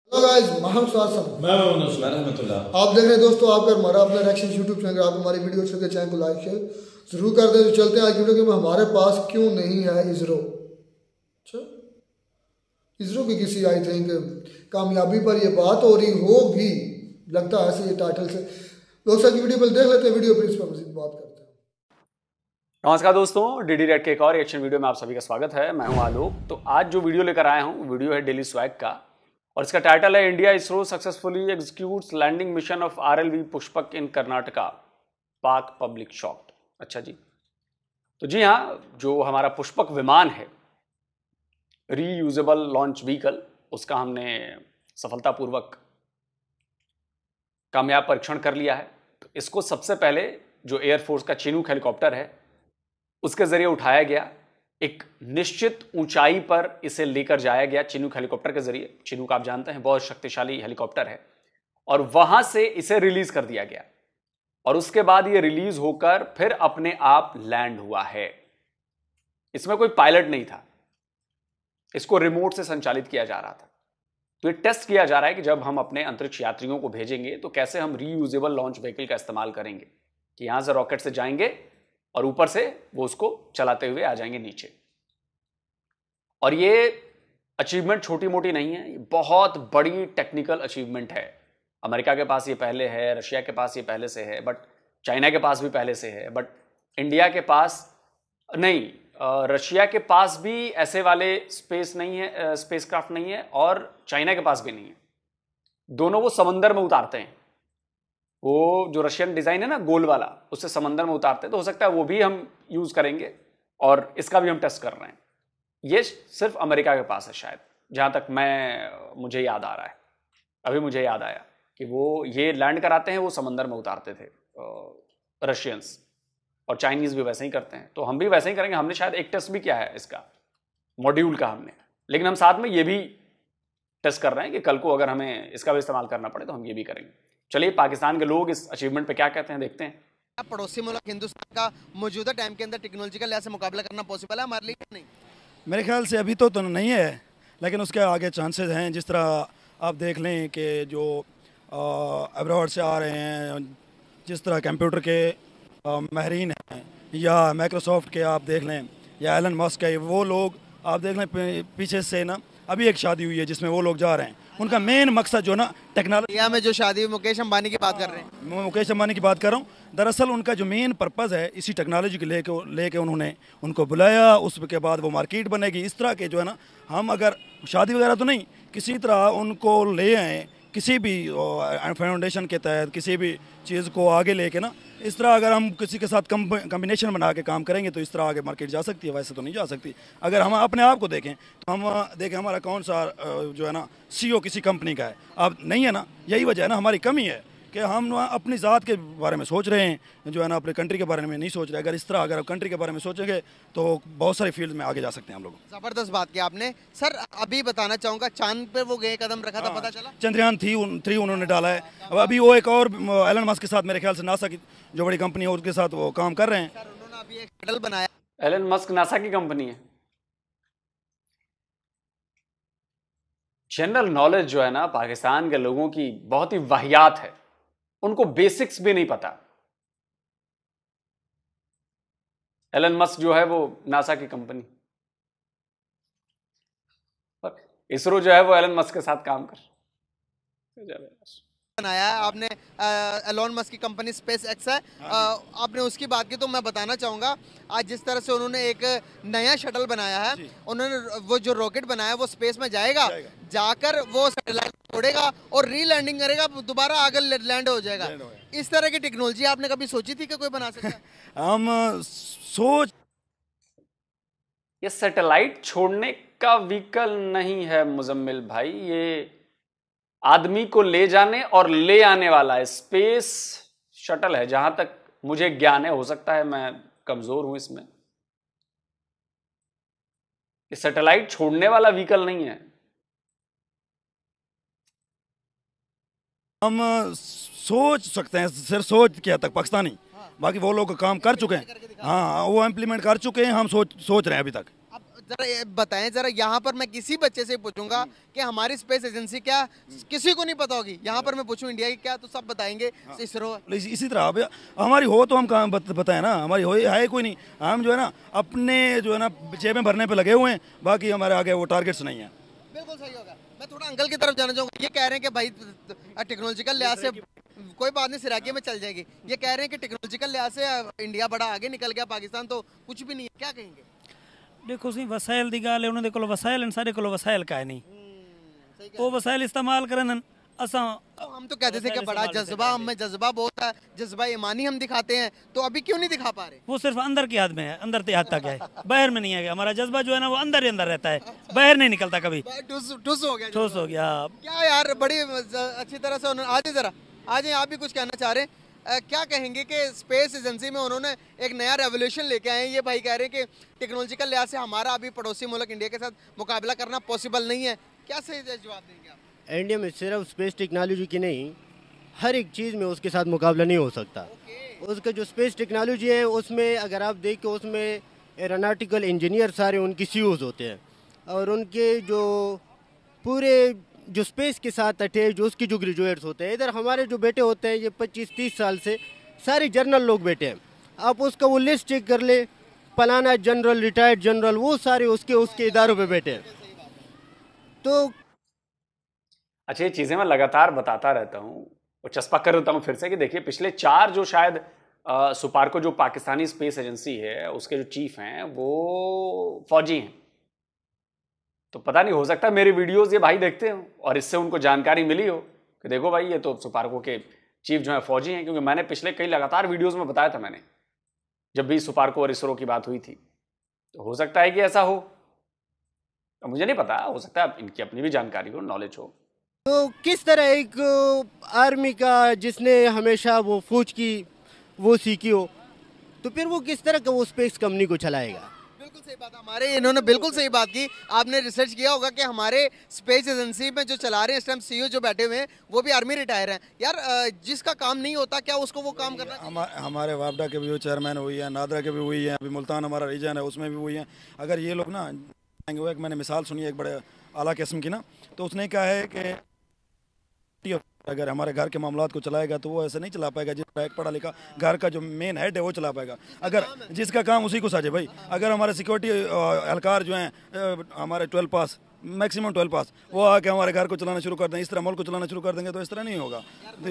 Hello guys, आप देख रहे हैं दोस्तों आपका हमारा अपना रिएक्शन यूट्यूब चैनल। आप हमारी वीडियो अच्छी लगे चैनल को लाइक शेयर जरूर कर दें। तो चलते हैं आज वीडियो में हमारे पास क्यों नहीं है इसरो। अच्छा, इसरो की किसी आई थिंक कामयाबी पर ये बात हो रही होगी, लगता है ऐसे ये टाइटल से। दोस्तों की वीडियो पर देख लेते हैं, वीडियो फिर इस पर मजीद बात करते हैं। नमस्कार दोस्तों, डीडी रेड के एक और रिएक्शन वीडियो में आप सभी का स्वागत है। मैं हूं आलोक। तो आज जो वीडियो लेकर आया हूं वीडियो है डेली स्वैग का और इसका टाइटल है India ISRO successfully executes landing mission of RLV Pushpak in Karnataka, Pak public shocked. अच्छा जी, तो जी हाँ, जो हमारा पुष्पक विमान है, रीयूजेबल लॉन्च व्हीकल, उसका हमने सफलतापूर्वक कामयाब परीक्षण कर लिया है। तो इसको सबसे पहले जो एयरफोर्स का चिनूक हेलीकॉप्टर है उसके जरिए उठाया गया, एक निश्चित ऊंचाई पर इसे लेकर जाया गया चिनूक हेलीकॉप्टर के जरिए। चिनूक आप जानते हैं बहुत शक्तिशाली हेलीकॉप्टर है, और वहां से इसे रिलीज कर दिया गया और उसके बाद ये रिलीज होकर फिर अपने आप लैंड हुआ है। इसमें कोई पायलट नहीं था, इसको रिमोट से संचालित किया जा रहा था। तो ये टेस्ट किया जा रहा है कि जब हम अपने अंतरिक्ष यात्रियों को भेजेंगे तो कैसे हम रीयूजेबल लॉन्च व्हीकल का इस्तेमाल करेंगे, कि यहां से रॉकेट से जाएंगे और ऊपर से वो उसको चलाते हुए आ जाएंगे नीचे। और ये अचीवमेंट छोटी मोटी नहीं है, ये बहुत बड़ी टेक्निकल अचीवमेंट है। अमेरिका के पास ये पहले है, रशिया के पास ये पहले से है, बट चाइना के पास भी पहले से है, बट इंडिया के पास नहीं। रशिया के पास भी ऐसे वाले स्पेस नहीं है, स्पेसक्राफ्ट नहीं है, और चाइना के पास भी नहीं है। दोनों वो समंदर में उतारते हैं। वो जो रशियन डिजाइन है ना, गोल वाला, उससे समंदर में उतारते हैं। तो हो सकता है वो भी हम यूज करेंगे और इसका भी हम टेस्ट कर रहे हैं। ये सिर्फ अमेरिका के पास है शायद, जहां तक मुझे याद आ रहा है। अभी मुझे याद आया कि वो ये लैंड कराते हैं, वो समंदर में उतारते थे रशियंस, और चाइनीज भी वैसे ही करते हैं। तो हम भी वैसे ही करेंगे। हमने शायद एक टेस्ट भी किया है इसका, मॉड्यूल का हमने, लेकिन हम साथ में ये भी टेस्ट कर रहे हैं कि कल को अगर हमें इसका भी इस्तेमाल करना पड़े तो हम ये भी करेंगे। चलिए, पाकिस्तान के लोग इस अचीवमेंट पे क्या कहते हैं देखते हैं। पड़ोसी मुल्क हिंदुस्तान का मौजूदा टाइम के अंदर टेक्नोलॉजी का लिहाज से मुकाबला करना पॉसिबल है हमारे लिए? नहीं, मेरे ख्याल से अभी तो नहीं है, लेकिन उसके आगे चांसेस हैं। जिस तरह आप देख लें कि जो अब्रॉड से आ रहे हैं, जिस तरह कंप्यूटर के माहिरीन हैं, या माइक्रोसॉफ्ट के आप देख लें, या एलन मस्क है, वो लोग आप देख लें पीछे से ना। अभी एक शादी हुई है जिसमें वो लोग जा रहे हैं। उनका मेन मकसद जो ना टेक्नोलॉजी में जो शादी हुई, मुकेश अंबानी की बात कर रहे हैं, मैं मुकेश अंबानी की बात कर रहा हूँ। दरअसल उनका जो मेन पर्पज़ है, इसी टेक्नोलॉजी को लेके उन्होंने उनको बुलाया। उसके बाद वो मार्केट बनेगी। इस तरह के जो है ना, हम अगर शादी वगैरह तो नहीं, किसी तरह उनको ले आए, किसी भी फाउंडेशन के तहत किसी भी चीज़ को आगे लेके ना, इस तरह अगर हम किसी के साथ कम्बिनेशन बना के काम करेंगे तो इस तरह आगे मार्केट जा सकती है। वैसे तो नहीं जा सकती। अगर हम अपने आप को देखें तो हम देखें हमारा कौन सा जो है ना CEO किसी कंपनी का है, अब नहीं है ना। यही वजह है ना, हमारी कमी है कि हम अपनी ज़ात के बारे में सोच रहे हैं, जो है ना अपने कंट्री के बारे में नहीं सोच रहे। अगर इस तरह अगर कंट्री के बारे में सोचेंगे तो बहुत सारी फील्ड में आगे जा सकते हैं हम लोग। ज़बरदस्त बात की आपने सर। अभी बताना चाहूँगा, चांद पर वो गए कदम रखा था, पता चला चंद्रयान 3 उन्होंने डाला है। अब अभी वो एक और एलन मस्क के साथ, मेरे ख्याल से नासा की जो बड़ी कंपनी है उसके साथ वो काम कर रहे हैं। सर उन्होंने अभी एक शटल बनाया। एलन मस्क नासा की कंपनी है। जनरल नॉलेज जो है ना पाकिस्तान के लोगों की बहुत ही वाहियात है, उनको बेसिक्स भी नहीं पता। एलन मस्क जो है वो नासा की कंपनी, इसरो जो है वो एलन मस्क के साथ काम कर बनाया है आपने। एलोन मस्क की कंपनी स्पेस एक्स है। आपने उसकी बात की तो मैं बताना चाहूँगा, आज जिस तरह से उन्होंने एक नया शटल बनाया है, उन्होंने वो जो रॉकेट बनाया वो स्पेस में जाएगा, जाकर वो सैटेलाइट छोड़ेगा और रीलैंडिंग करेगा, दोबारा आगे लैंड हो जाएगा। इस तरह की टेक्नोलॉजी आपने कभी सोची थी कि कोई बना सकता है? हम सोच, ये सैटेलाइट छोड़ने का व्हीकल नहीं है मुजम्मिल भाई, ये आदमी को ले जाने और ले आने वाला स्पेस शटल है, जहां तक मुझे ज्ञान है। हो सकता है मैं कमजोर हूं इसमें। ये सैटेलाइट छोड़ने वाला व्हीकल नहीं है। हम सोच सकते हैं, सिर्फ सोच किया तक पाकिस्तानी, बाकी वो लोग काम कर चुके हैं। हाँ, वो इम्प्लीमेंट कर चुके हैं। हम सोच रहे हैं अभी तक। जरा ये बताएं, जरा यहाँ पर मैं किसी बच्चे से पूछूंगा कि हमारी स्पेस एजेंसी क्या, किसी को नहीं पता होगी। यहाँ पर मैं पूछूं इंडिया की क्या, तो सब बताएंगे इसरो। इसी तरह अब हमारी हो तो हम कहाँ बताएं ना, हमारी हो है कोई नहीं। हम जो है ना अपने जो है ना जेबें भरने पे लगे हुए हैं, बाकी हमारे आगे वो टारगेट्स नहीं है। बिल्कुल सही होगा। मैं थोड़ा अंकल की तरफ जाना चाहूँगा। ये कह रहे हैं कि भाई टेक्नोलॉजिकल लिहाज से कोई बात नहीं, सिराकी में चल जाएगी। ये कह रहे हैं कि टेक्नोलॉजिकल लिहाज से इंडिया बड़ा आगे निकल गया, पाकिस्तान तो कुछ भी नहीं है, क्या कहेंगे? देखो सी वसाइल दी गाल है, उन्होंने कोल वसाइल सारे कोल वसाइल का है नहीं, वो वसाइल इस्तेमाल करन असा। तो हम तो कहते थे कि बड़ा जज्बा, हमें जज्बा बहुत है, जज्बा ईमानी हम दिखाते हैं, तो अभी क्यों नहीं दिखा पा रहे? वो सिर्फ अंदर की याद में है, अंदर ते याद तक है, बाहर में नहीं है। हमारा जज्बा जो है ना वो अंदर ही अंदर रहता है, बाहर नहीं निकलता कभी। ठुस हो गया, ठोस हो गया। क्या यार, बड़ी अच्छी तरह से उन्होंने, आज जरा आज आप भी कुछ कहना चाह रहे हैं, क्या कहेंगे कि स्पेस एजेंसी में उन्होंने एक नया रेवोल्यूशन लेके आए हैं। ये भाई कह रहे हैं कि टेक्नोलॉजिकल लिहाज से हमारा अभी पड़ोसी मुल्क इंडिया के साथ मुकाबला करना पॉसिबल नहीं है। क्या सही जवाब देंगे आप? इंडिया में सिर्फ स्पेस टेक्नोलॉजी की नहीं, हर एक चीज़ में उसके साथ मुकाबला नहीं हो सकता। उसका जो स्पेस टेक्नोलॉजी है उसमें अगर आप देखें, उसमें एरोनॉटिकल इंजीनियर सारे उनके सीईओज होते हैं, और उनके जो पूरे जो स्पेस के साथ अटैच जो उसके जो ग्रेजुएट्स होते हैं, इधर हमारे जो बेटे होते हैं ये 25-30 साल से सारे जनरल लोग बैठे हैं। आप उसका वो लिस्ट चेक कर ले, फलाना जनरल, रिटायर्ड जनरल, वो सारे उसके इदारों पे बैठे हैं। तो अच्छा, ये चीज़ें मैं लगातार बताता रहता हूँ और चस्पा कर देता हूँ फिर से कि देखिए पिछले 4 जो शायद सुपार्को जो पाकिस्तानी स्पेस एजेंसी है उसके जो चीफ हैं वो फौजी हैं। तो पता नहीं, हो सकता है मेरी वीडियोस ये भाई देखते हो और इससे उनको जानकारी मिली हो कि देखो भाई ये तो सुपार्को के चीफ जो है फौजी हैं, क्योंकि मैंने पिछले कई लगातार वीडियोस में बताया था, मैंने जब भी सुपार्को और इसरो की बात हुई थी। तो हो सकता है कि ऐसा हो, तो मुझे नहीं पता, हो सकता है इनकी अपनी भी जानकारी हो, नॉलेज हो। तो किस तरह एक आर्मी का जिसने हमेशा वो फौज की वो सीखी हो, तो फिर वो किस तरह का वो स्पेस कंपनी को चलाएगा? बिल्कुल सही बात, हमारे इन्होंने बिल्कुल सही बात की। आपने रिसर्च किया होगा कि हमारे स्पेस एजेंसी में जो चला रहे हैं इस टाइम सीईओ जो बैठे हुए हैं वो भी आर्मी रिटायर हैं। यार जिसका काम नहीं होता क्या उसको वो काम करना? हमारे वापडा के भी चेयरमैन हुई है, नादरा के भी हुई है, अभी मुल्तान हमारा रीजन है उसमें भी हुई है। अगर ये लोग ना, वो एक मैंने मिसाल सुनी है एक बड़े आला किस्म की ना, तो उसने कहा है कि अगर हमारे घर के मामलात को चलाएगा तो वो ऐसे नहीं चला पाएगा जिसका एक पढ़ा लिखा घर का जो मेन हेड है वो चला पाएगा। अगर जिसका काम उसी को साझे भाई, अगर हमारे सिक्योरिटी एहलकार जो हैं हमारे 12 पास, मैक्सिमम 12 पास, वो आके हमारे घर को चलाना शुरू कर दें, इस तरह मुल्क को चलाना शुरू कर देंगे, तो इस तरह नहीं होगा।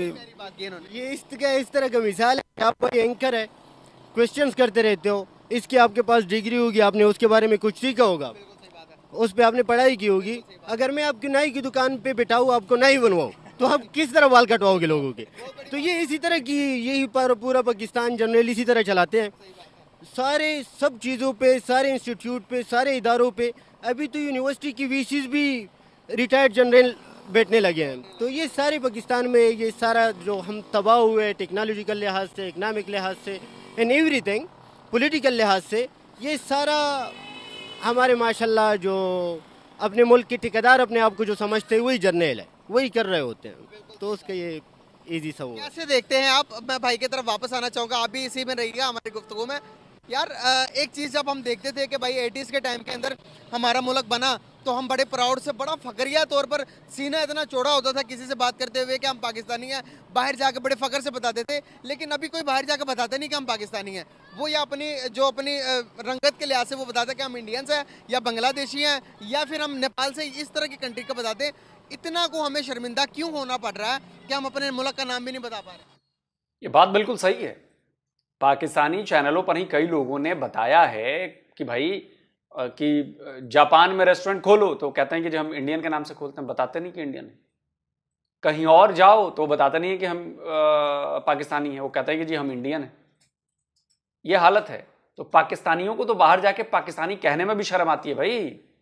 ये इस तरह का मिसाल है। आप कोई एंकर है, क्वेश्चंस करते रहते हो, इसकी आपके पास डिग्री होगी, आपने उसके बारे में कुछ सीखा होगा, उस पर आपने पढ़ाई की होगी। अगर मैं आपकी नाई की दुकान पे बिठाऊँ, आपको नाई बनवाऊँ, तो आप किस तरह बाल कटवाओगे लोगों के? तो ये इसी तरह की, यही पूरा पाकिस्तान जनरल इसी तरह चलाते हैं, सारे सब चीज़ों पे, सारे इंस्टीट्यूट पे, सारे इदारों पे। अभी तो यूनिवर्सिटी की वीसीज भी रिटायर्ड जनरल बैठने लगे हैं। तो ये सारे पाकिस्तान में ये सारा जो हम तबाह हुए टेक्नोलॉजिकल लिहाज से, इकनॉमिक लिहाज से, एंड एवरीथिंग, पॉलिटिकल लिहाज से, ये सारा हमारे माशाल्लाह जो अपने मुल्क के ठेकेदार अपने आप को जो समझते हैं वही जर्नल है, वही कर रहे होते हैं। तो उसका ये इजी सा हुआ। कैसे देखते हैं आप? मैं भाई की तरफ वापस आना चाहूँगा, आप भी इसी में रहिएगा हमारी गुफ्तगू में। यार एक चीज़ जब हम देखते थे कि भाई 80s के टाइम के अंदर हमारा मुल्क बना तो हम बड़े प्राउड से, बड़ा फखरिया तौर पर सीना इतना चौड़ा होता था किसी से बात करते हुए कि हम पाकिस्तानी हैं, बाहर जाकर बड़े फ़ख्र से बताते थे। लेकिन अभी कोई बाहर जाकर बताते नहीं कि हम पाकिस्तानी हैं, वो या अपनी रंगत के लिहाज से वो बताते कि हम इंडियंस हैं या बांग्लादेशी हैं या फिर हम नेपाल से, इस तरह की कंट्री का बताते। इतना को हमें शर्मिंदा क्यों होना पड़ रहा है कि हम अपने मुल्क का नाम भी नहीं बता पा रहे? ये बात बिल्कुल सही है। पाकिस्तानी चैनलों पर ही कई लोगों ने बताया है कि भाई कि जापान में रेस्टोरेंट खोलो तो कहते हैं कि जो हम इंडियन के नाम से खोलते हैं, बताते नहीं कि इंडियन है। कहीं और जाओ तो बताते नहीं है कि हम पाकिस्तानी हैं, वो कहते हैं कि जी हम इंडियन हैं। ये हालत है। तो पाकिस्तानियों को तो बाहर जाके पाकिस्तानी कहने में भी शर्म आती है भाई।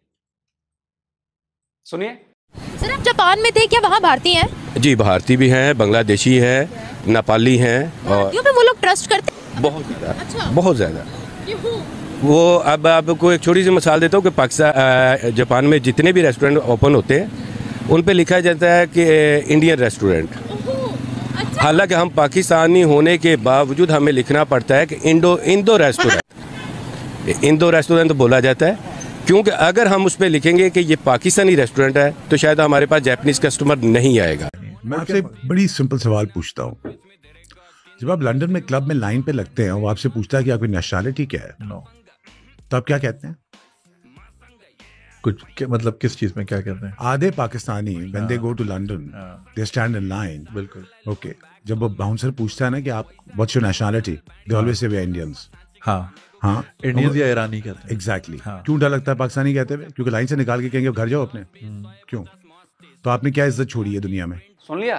सुनिए। सर आप जापान में थे, क्या वहाँ भारतीय हैं? जी भारतीय भी हैं, बांग्लादेशी हैं, नेपाली हैं, और पे वो लोग ट्रस्ट करते हैं बहुत ज़्यादा। अच्छा। बहुत ज़्यादा। वो अब आपको एक छोटी सी मिसाल देता हूँ कि पाकिस्तान जापान में जितने भी रेस्टोरेंट ओपन होते हैं उन पे लिखा जाता है कि इंडियन रेस्टोरेंट। अच्छा। हालांकि हम पाकिस्तानी होने के बावजूद हमें लिखना पड़ता है कि इंडो रेस्टोरेंट। इंडो रेस्टोरेंट बोला जाता है, क्योंकि अगर हम उस पर लिखेंगे कि ये पाकिस्तानी रेस्टोरेंट है तो शायद हमारे पास जापानीज कस्टमर नहीं आएगा। मैं आपसे बड़ी सिंपल सवाल पूछता हूँ, जब आप लंदन में क्लब में लाइन पे लगते हैं, वो आपसे पूछता है कि आपकी नेशनलिटी क्या है, तो आप क्या कहते हैं? कुछ मतलब किस चीज में क्या कहते हैं? आधे Pakistani when they go to London they stand in line. बिल्कुल ओके, जब वो बाउंसर पूछता है ना कि आप what's your nationality, they always say we are Indians. हाँ, इंडियंस या ईरानी कहते हैं। एग्जैक्टली। क्यों डर लगता है पाकिस्तानी कहते हुए? क्योंकि लाइन से निकाल के कहेंगे घर जाओ अपने। क्यों? तो आपने क्या इज्जत छोड़ी है दुनिया में? सुन लिया?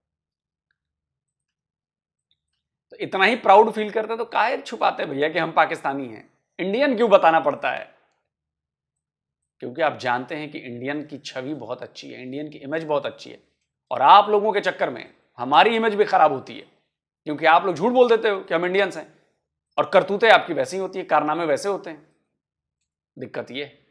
तो इतना ही प्राउड फील करते तो काहे छुपाते भैया कि हम पाकिस्तानी हैं? इंडियन क्यों बताना पड़ता है? क्योंकि आप जानते हैं कि इंडियन की छवि बहुत अच्छी है, इंडियन की इमेज बहुत अच्छी है, और आप लोगों के चक्कर में हमारी इमेज भी खराब होती है, क्योंकि आप लोग झूठ बोल देते हो कि हम इंडियंस हैं, और करतूतें आपकी वैसी ही होती है, कारनामे वैसे होते हैं। दिक्कत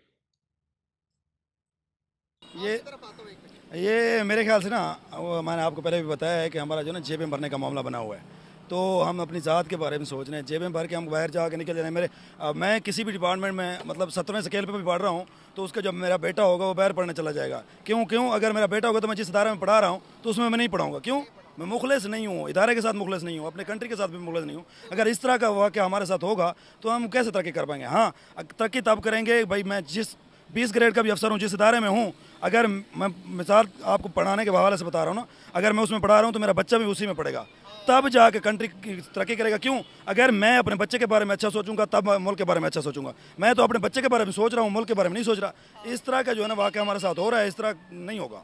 ये मेरे ख्याल से ना, वो मैंने आपको पहले भी बताया है कि हमारा जो ना जेबें भरने का मामला बना हुआ है, तो हम अपनी ज़ात के बारे में सोच रहे हैं, जेबें भर के हम बाहर जाके निकल जाए। मैं किसी भी डिपार्टमेंट में मतलब 17वें स्केल पे भी पढ़ रहा हूँ, तो उसका जब मेरा बेटा होगा वो बाहर पढ़ने चला जाएगा। क्यों अगर मेरा बेटा होगा तो मैं जिस इदारे में पढ़ा रहा हूँ तो उसमें मैं नहीं पढ़ाऊँगा। क्यों? मैं मुखलिस नहीं हूँ, इदारे के साथ मुखलिस नहीं हूँ, अपने कंट्री के साथ भी मुखलिस नहीं हूँ। अगर इस तरह का वाक़या हमारे साथ होगा तो हम कैसे तरक्की कर पाएंगे? हाँ, तरक्की तब करेंगे भाई, मैं जिस 20 ग्रेड का भी अफसर हूँ, जिस इदारे में हूँ, अगर मैं मिसाल आपको पढ़ाने के हवाले से बता रहा हूँ ना, अगर मैं उसमें पढ़ा रहा हूँ तो मेरा बच्चा भी उसी में पढ़ेगा, तब जाके कंट्री की तरक्की करेगा। क्यों? अगर मैं अपने बच्चे के बारे में अच्छा सोचूंगा तब मुल्क के बारे में अच्छा सोचूंगा। मैं तो अपने बच्चे के बारे में सोच रहा हूँ, मुल्क के बारे में नहीं सोच रहा। इस तरह का जो है ना वाक़या हमारे साथ हो रहा है, इस तरह नहीं होगा।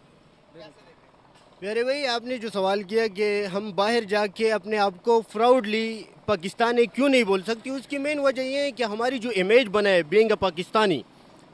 प्यारे भाई, आपने जो सवाल किया कि हम बाहर जाके अपने आप को प्राउडली पाकिस्तानी क्यों नहीं बोल सकती, उसकी मेन वजह ये है कि हमारी जो इमेज बना है बीइंग अ पाकिस्तानी,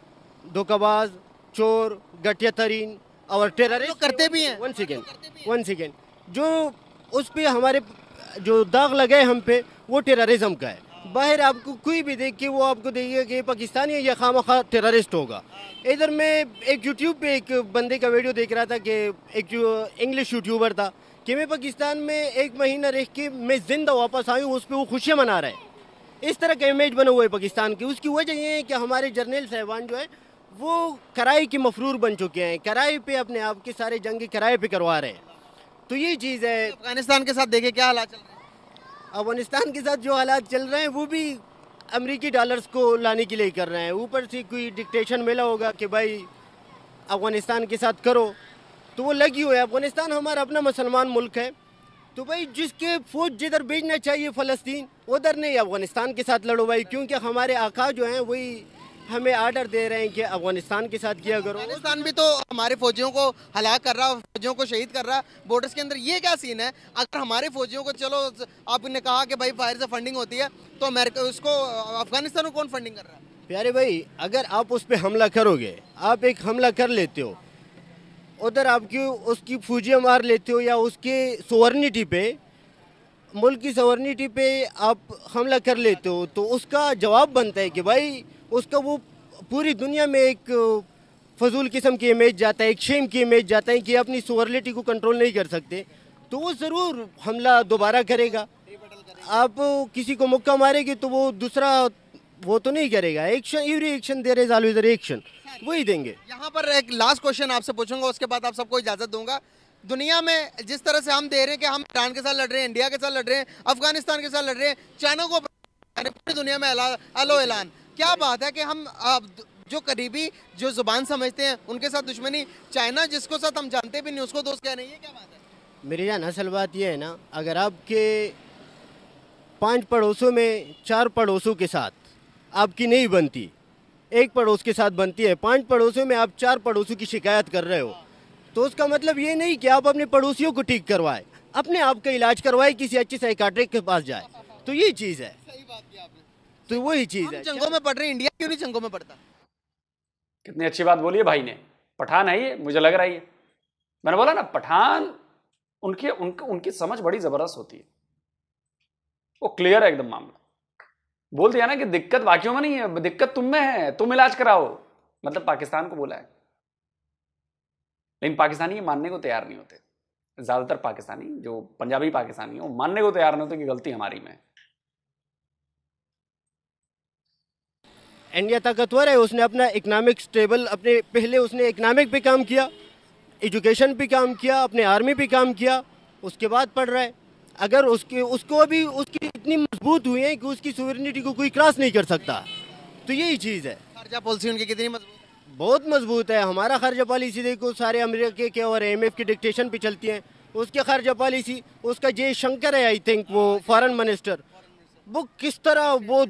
धोखाबाज, चोर, घटिया तरीन और टेररिस्ट करते भी हैं। वन सेकेंड, जो उस पे हमारे जो दाग लगे हम पे वो टेररिज्म का है। बाहर आपको कोई भी देख के वो आपको देखेगा कि पाकिस्तानी है या खामखा टेररिस्ट होगा। इधर मैं एक यूट्यूब पे एक बंदे का वीडियो देख रहा था कि एक जो इंग्लिश यूट्यूबर था कि मैं पाकिस्तान में 1 महीना रह के मैं जिंदा वापस आई हूँ, उस पर वो खुशियाँ मना रहा है। इस तरह का इमेज बना हुआ है पाकिस्तान की। उसकी वजह ये है कि हमारे जर्नल साहबान जो है वो कराई के मफरूर बन चुके हैं, कराई पे अपने आप के सारे जंगी कराए पे करवा रहे हैं। तो ये चीज़ है। अफगानिस्तान के साथ देखे क्या हालात चल रहे हैं? अफगानिस्तान के साथ जो हालात चल रहे हैं वो भी अमेरिकी डॉलर्स को लाने के लिए कर रहे हैं। ऊपर से कोई डिक्टेशन मिला होगा कि भाई अफगानिस्तान के साथ करो, तो वो लगी हुई है। अफगानिस्तान हमारा अपना मुसलमान मुल्क है, तो भाई जिसके फौज जिधर भेजना चाहिए फ़लस्तीन उधर नहीं, अफगानिस्तान के साथ लड़ो भाई, क्योंकि हमारे आका जो हैं वही हमें आर्डर दे रहे हैं कि अफगानिस्तान के साथ किया करो। अफगानिस्तान भी तो हमारे फौजियों को हलाक कर रहा, फौजियों को शहीद कर रहा बॉर्डर्स के अंदर। ये क्या सीन है? अगर हमारे फौजियों को, चलो आपने कहा कि भाई फायर से फंडिंग होती है, तो अमेरिका उसको अफगानिस्तान को कौन फंडिंग कर रहा है? प्यारे भाई, अगर आप उस पर हमला करोगे, आप एक हमला कर लेते हो, उधर आपकी उसकी फौजियाँ मार लेते हो या उसके सॉवरेनिटी पे, मुल्क की सॉवरेनिटी पे आप हमला कर लेते हो, तो उसका जवाब बनता है कि भाई उसका वो पूरी दुनिया में एक फजूल किस्म की इमेज जाता है, एक शेम की इमेज जाता है कि अपनी सॉवरेनिटी को कंट्रोल नहीं कर सकते, तो वो ज़रूर हमला दोबारा करेगा। आप किसी को मुक्का मारेंगे तो वो दूसरा वो तो नहीं करेगा। Action, every action there is always reaction, वही देंगे। यहाँ पर एक लास्ट क्वेश्चन आपसे पूछूंगा, उसके बाद आप सबको इजाज़त दूंगा। दुनिया में जिस तरह से हम दे रहे हैं कि हम ईरान के साथ लड़ रहे हैं, इंडिया के साथ लड़ रहे हैं, अफगानिस्तान के साथ लड़ रहे हैं, चाइना को पूरी दुनिया में अलो ऐलान, क्या बात है कि हम जो करीबी जो जुबान समझते हैं उनके साथ दुश्मनी, चाइना जिसको साथ हम जानते भी नहीं उसको दोस्त कह रहे हैं, ये क्या बात है? मेरे यहाँ असल बात ये है ना, अगर आपके 5 पड़ोसों में 4 पड़ोसों के साथ आपकी नहीं बनती, एक पड़ोस के साथ बनती है, 5 पड़ोसों में आप 4 पड़ोसों की शिकायत कर रहे हो, तो उसका मतलब ये नहीं कि आप अपने पड़ोसियों को ठीक करवाए, अपने आप का इलाज करवाए, किसी अच्छे साइकाट्रिक के पास जाए। तो ये चीज़ है। सही बात की आपने। तो वही चीज़ है। जंगों में पड़ रहे, इंडिया क्यों नहीं जंगों में पड़ता? कितनी अच्छी बात बोली है भाई ने। पठान है ये, मुझे लग रहा है ये, मैंने बोला ना पठान, उनकी समझ बड़ी जबरदस्त होती है, वो क्लियर है एकदम मामला। बोल दिया ना कि दिक्कत वाकियों में नहीं है, दिक्कत तुम में है, तुम इलाज कराओ, मतलब पाकिस्तान को बोला है। लेकिन पाकिस्तानी ये मानने को तैयार नहीं होते, ज्यादातर पाकिस्तानी जो पंजाबी पाकिस्तानी है वो मानने को तैयार नहीं होते कि गलती हमारी में है। इंडिया ताकतवर है, उसने अपना इकनॉमिक स्टेबल, अपने पहले उसने इकनॉमिक पे काम किया, एजुकेशन पे काम किया, अपने आर्मी पे काम किया, उसके बाद पढ़ रहा है। अगर उसको भी उसकी इतनी मजबूत हुई है कि उसकी सोवरेनिटी को कोई क्रॉस नहीं कर सकता, तो यही चीज़ है। खर्चा पॉलिसी उनकी कितनी मजबूत है? बहुत मजबूत है। हमारा खर्चा पॉलिसी देखो, सारे अमेरिका के और IMF के डिक्टेशन पे चलती है। उसके खर्चा पॉलिसी, उसका जयशंकर है आई थिंक, वो फॉरेन मिनिस्टर, वो किस तरह वो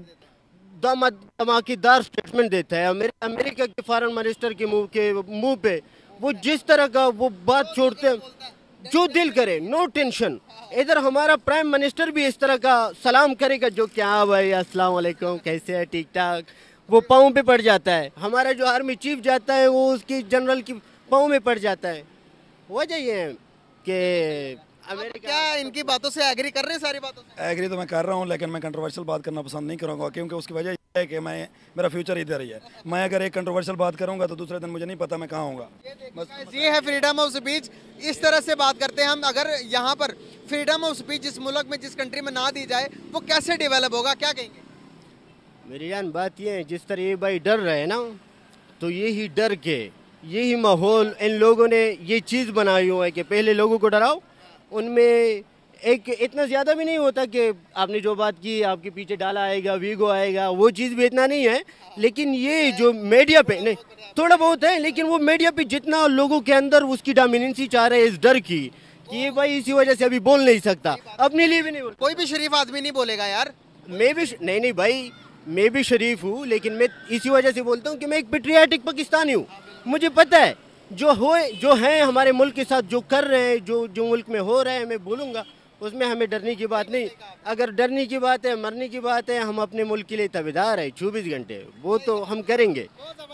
धमाकेदार स्टेटमेंट देता है अमेरिका के फॉरेन मिनिस्टर के मुंह पे, वो जिस तरह का वो बात छोड़ते हैं, जो दिल करे, नो टेंशन। इधर हमारा प्राइम मिनिस्टर भी इस तरह का सलाम करेगा, जो क्या भाई अस्सलाम वालेकुम, कैसे है, ठीक ठाक, वो पाँव पे पड़ जाता है। हमारा जो आर्मी चीफ जाता है वो उसकी जनरल की पाँव में पड़ जाता है। वजह ये है कि अमेरिका, क्या इनकी बातों से एग्री कर रहे हैं? सारी बातों से एग्री तो मैं कर रहा हूँ, लेकिन मैं कंट्रोवर्शियल बात करना पसंद नहीं करूँगा, क्योंकि उसकी वजह यह है कि मेरा फ्यूचर इधर ही है। मैं अगर एक कंट्रोवर्शियल बात करूँगा तो दूसरे दिन मुझे नहीं पता मैं कहाँ हूँगा। बस ये है फ्रीडम ऑफ स्पीच। इस तरह से बात करते हैं हम। अगर यहाँ पर फ्रीडम ऑफ स्पीच जिस मुल्क में, जिस कंट्री में ना दी जाए, वो कैसे डेवलप होगा, क्या कहेंगे? मेरी जान बात ये है, जिस तरह ये भाई डर रहे हैं ना, तो यही डर के, यही माहौल इन लोगों ने ये चीज़ बनाई हुआ है कि पहले लोगों को डराओ। उनमें एक इतना ज़्यादा भी नहीं होता कि आपने जो बात की आपके पीछे डाला आएगा, वीगो आएगा, वो चीज़ भी इतना नहीं है। लेकिन ये जो मीडिया पे, नहीं थोड़ा बहुत है, लेकिन वो मीडिया पे जितना लोगों के अंदर उसकी डोमिनेंसी चाह रहे हैं इस डर की कि ये भाई इसी वजह से अभी बोल नहीं सकता, अपने लिए भी नहीं बोल। कोई भी शरीफ आदमी नहीं बोलेगा यार। मैं भी नहीं भाई, मैं भी शरीफ हूँ, लेकिन मैं इसी वजह से बोलता हूँ कि मैं एक पेट्रियाटिक पाकिस्तानी हूँ। मुझे पता है जो हैं हमारे मुल्क के साथ जो कर रहे हैं, जो मुल्क में हो रहे हैं, मैं बोलूँगा, उसमें हमें डरने की बात नहीं। अगर डरने की बात है, मरने की बात है, हम अपने मुल्क के लिए तबेदार है 24 घंटे, वो तो हम करेंगे।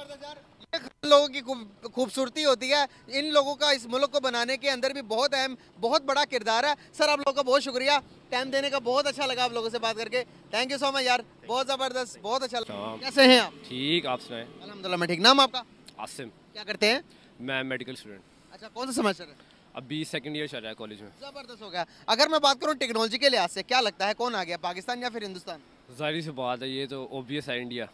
लोगों की खूबसूरती होती है। इन लोगों का इस मुल्क को बनाने के अंदर भी बहुत अहम, बहुत बड़ा किरदार है। सर आप लोगों का बहुत शुक्रिया, टाइम देने का बहुत अच्छा लगा आप लोगों से बात करके। थैंक यू सो मच यार, बहुत ज़बरदस्त, बहुत अच्छा लगा। कैसे हैं आप? ठीक, आप सुनाएं? अल्हम्दुलिल्लाह मैं ठीक। नाम आपका? आसिम। क्या करते हैं? मैं मेडिकल स्टूडेंट। अच्छा, कौन सा सेमेस्टर है? अभी सेकंड ईयर चल रहा है कॉलेज में। ज़बरदस्त हो गया। अगर मैं बात करूँ टेक्नोलॉजी के लिहाज से, क्या लगता है कौन आ गया, पाकिस्तान या फिर हिंदुस्तान? जाहिर सी बात है, ये तो ऑब्वियस है, इंडिया।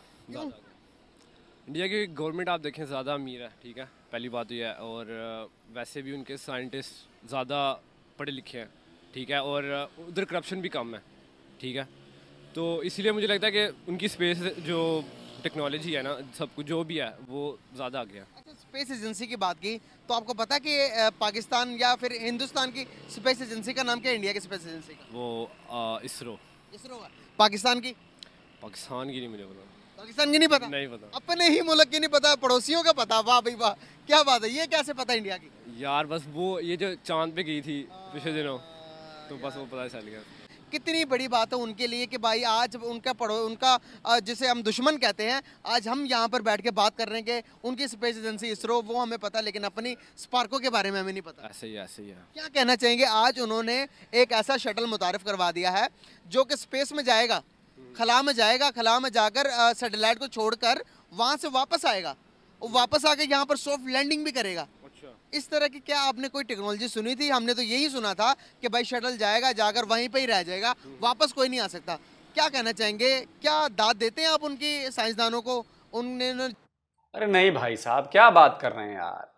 इंडिया की गवर्नमेंट आप देखें ज़्यादा अमीर है, ठीक है, पहली बात तो यह है। और वैसे भी उनके साइंटिस्ट ज़्यादा पढ़े लिखे हैं, ठीक है, और उधर करप्शन भी कम है, ठीक है। तो इसीलिए मुझे लगता है कि उनकी स्पेस जो टेक्नोलॉजी है ना, सब कुछ जो भी है वो ज़्यादा आ गया। अच्छा, स्पेस एजेंसी की बात की तो आपको पता है कि पाकिस्तान या फिर हिंदुस्तान की स्पेस एजेंसी का नाम क्या है, इंडिया की स्पेस एजेंसी का? वो इसरो। इसरो का। पाकिस्तान की? पाकिस्तान की नहीं मुझे पता। पाकिस्तान की नहीं पता? नहीं पता। अपने ही मुल्क की नहीं पता, पड़ोसियों का पता। वाह भाई वाह, क्या बात है। ये कैसे पता इंडिया की? यार बस वो ये जो चांद पे गई थी पिछले दिनों, तो बस वो पता चल गया। कितनी बड़ी बात है उनके लिए कि भाई आज उनका जिसे हम दुश्मन कहते हैं, आज हम यहाँ पर बैठ के बात कर रहे हैं कि उनकी स्पेस एजेंसी इसरो, वो हमें पता, लेकिन अपनी स्पार्को के बारे में हमें नहीं पता। ऐसे ही है। क्या कहना चाहेंगे? आज उन्होंने एक ऐसा शटल मुतारिफ करवा दिया है जो कि स्पेस में जाएगा, खला में जाएगा, खला में जाकर सैटेलाइट को छोड़कर वहाँ से वापस आएगा, और वापस आके यहाँ पर सॉफ्ट लैंडिंग भी करेगा। इस तरह की क्या आपने कोई टेक्नोलॉजी सुनी थी? हमने तो यही सुना था कि भाई शटल जाएगा, जाकर वहीं पे ही रह जाएगा, वापस कोई नहीं आ सकता। क्या कहना चाहेंगे? क्या दाद देते हैं आप उनकी साइंसदानों को? उनने अरे नहीं भाई साहब, क्या बात कर रहे हैं यार।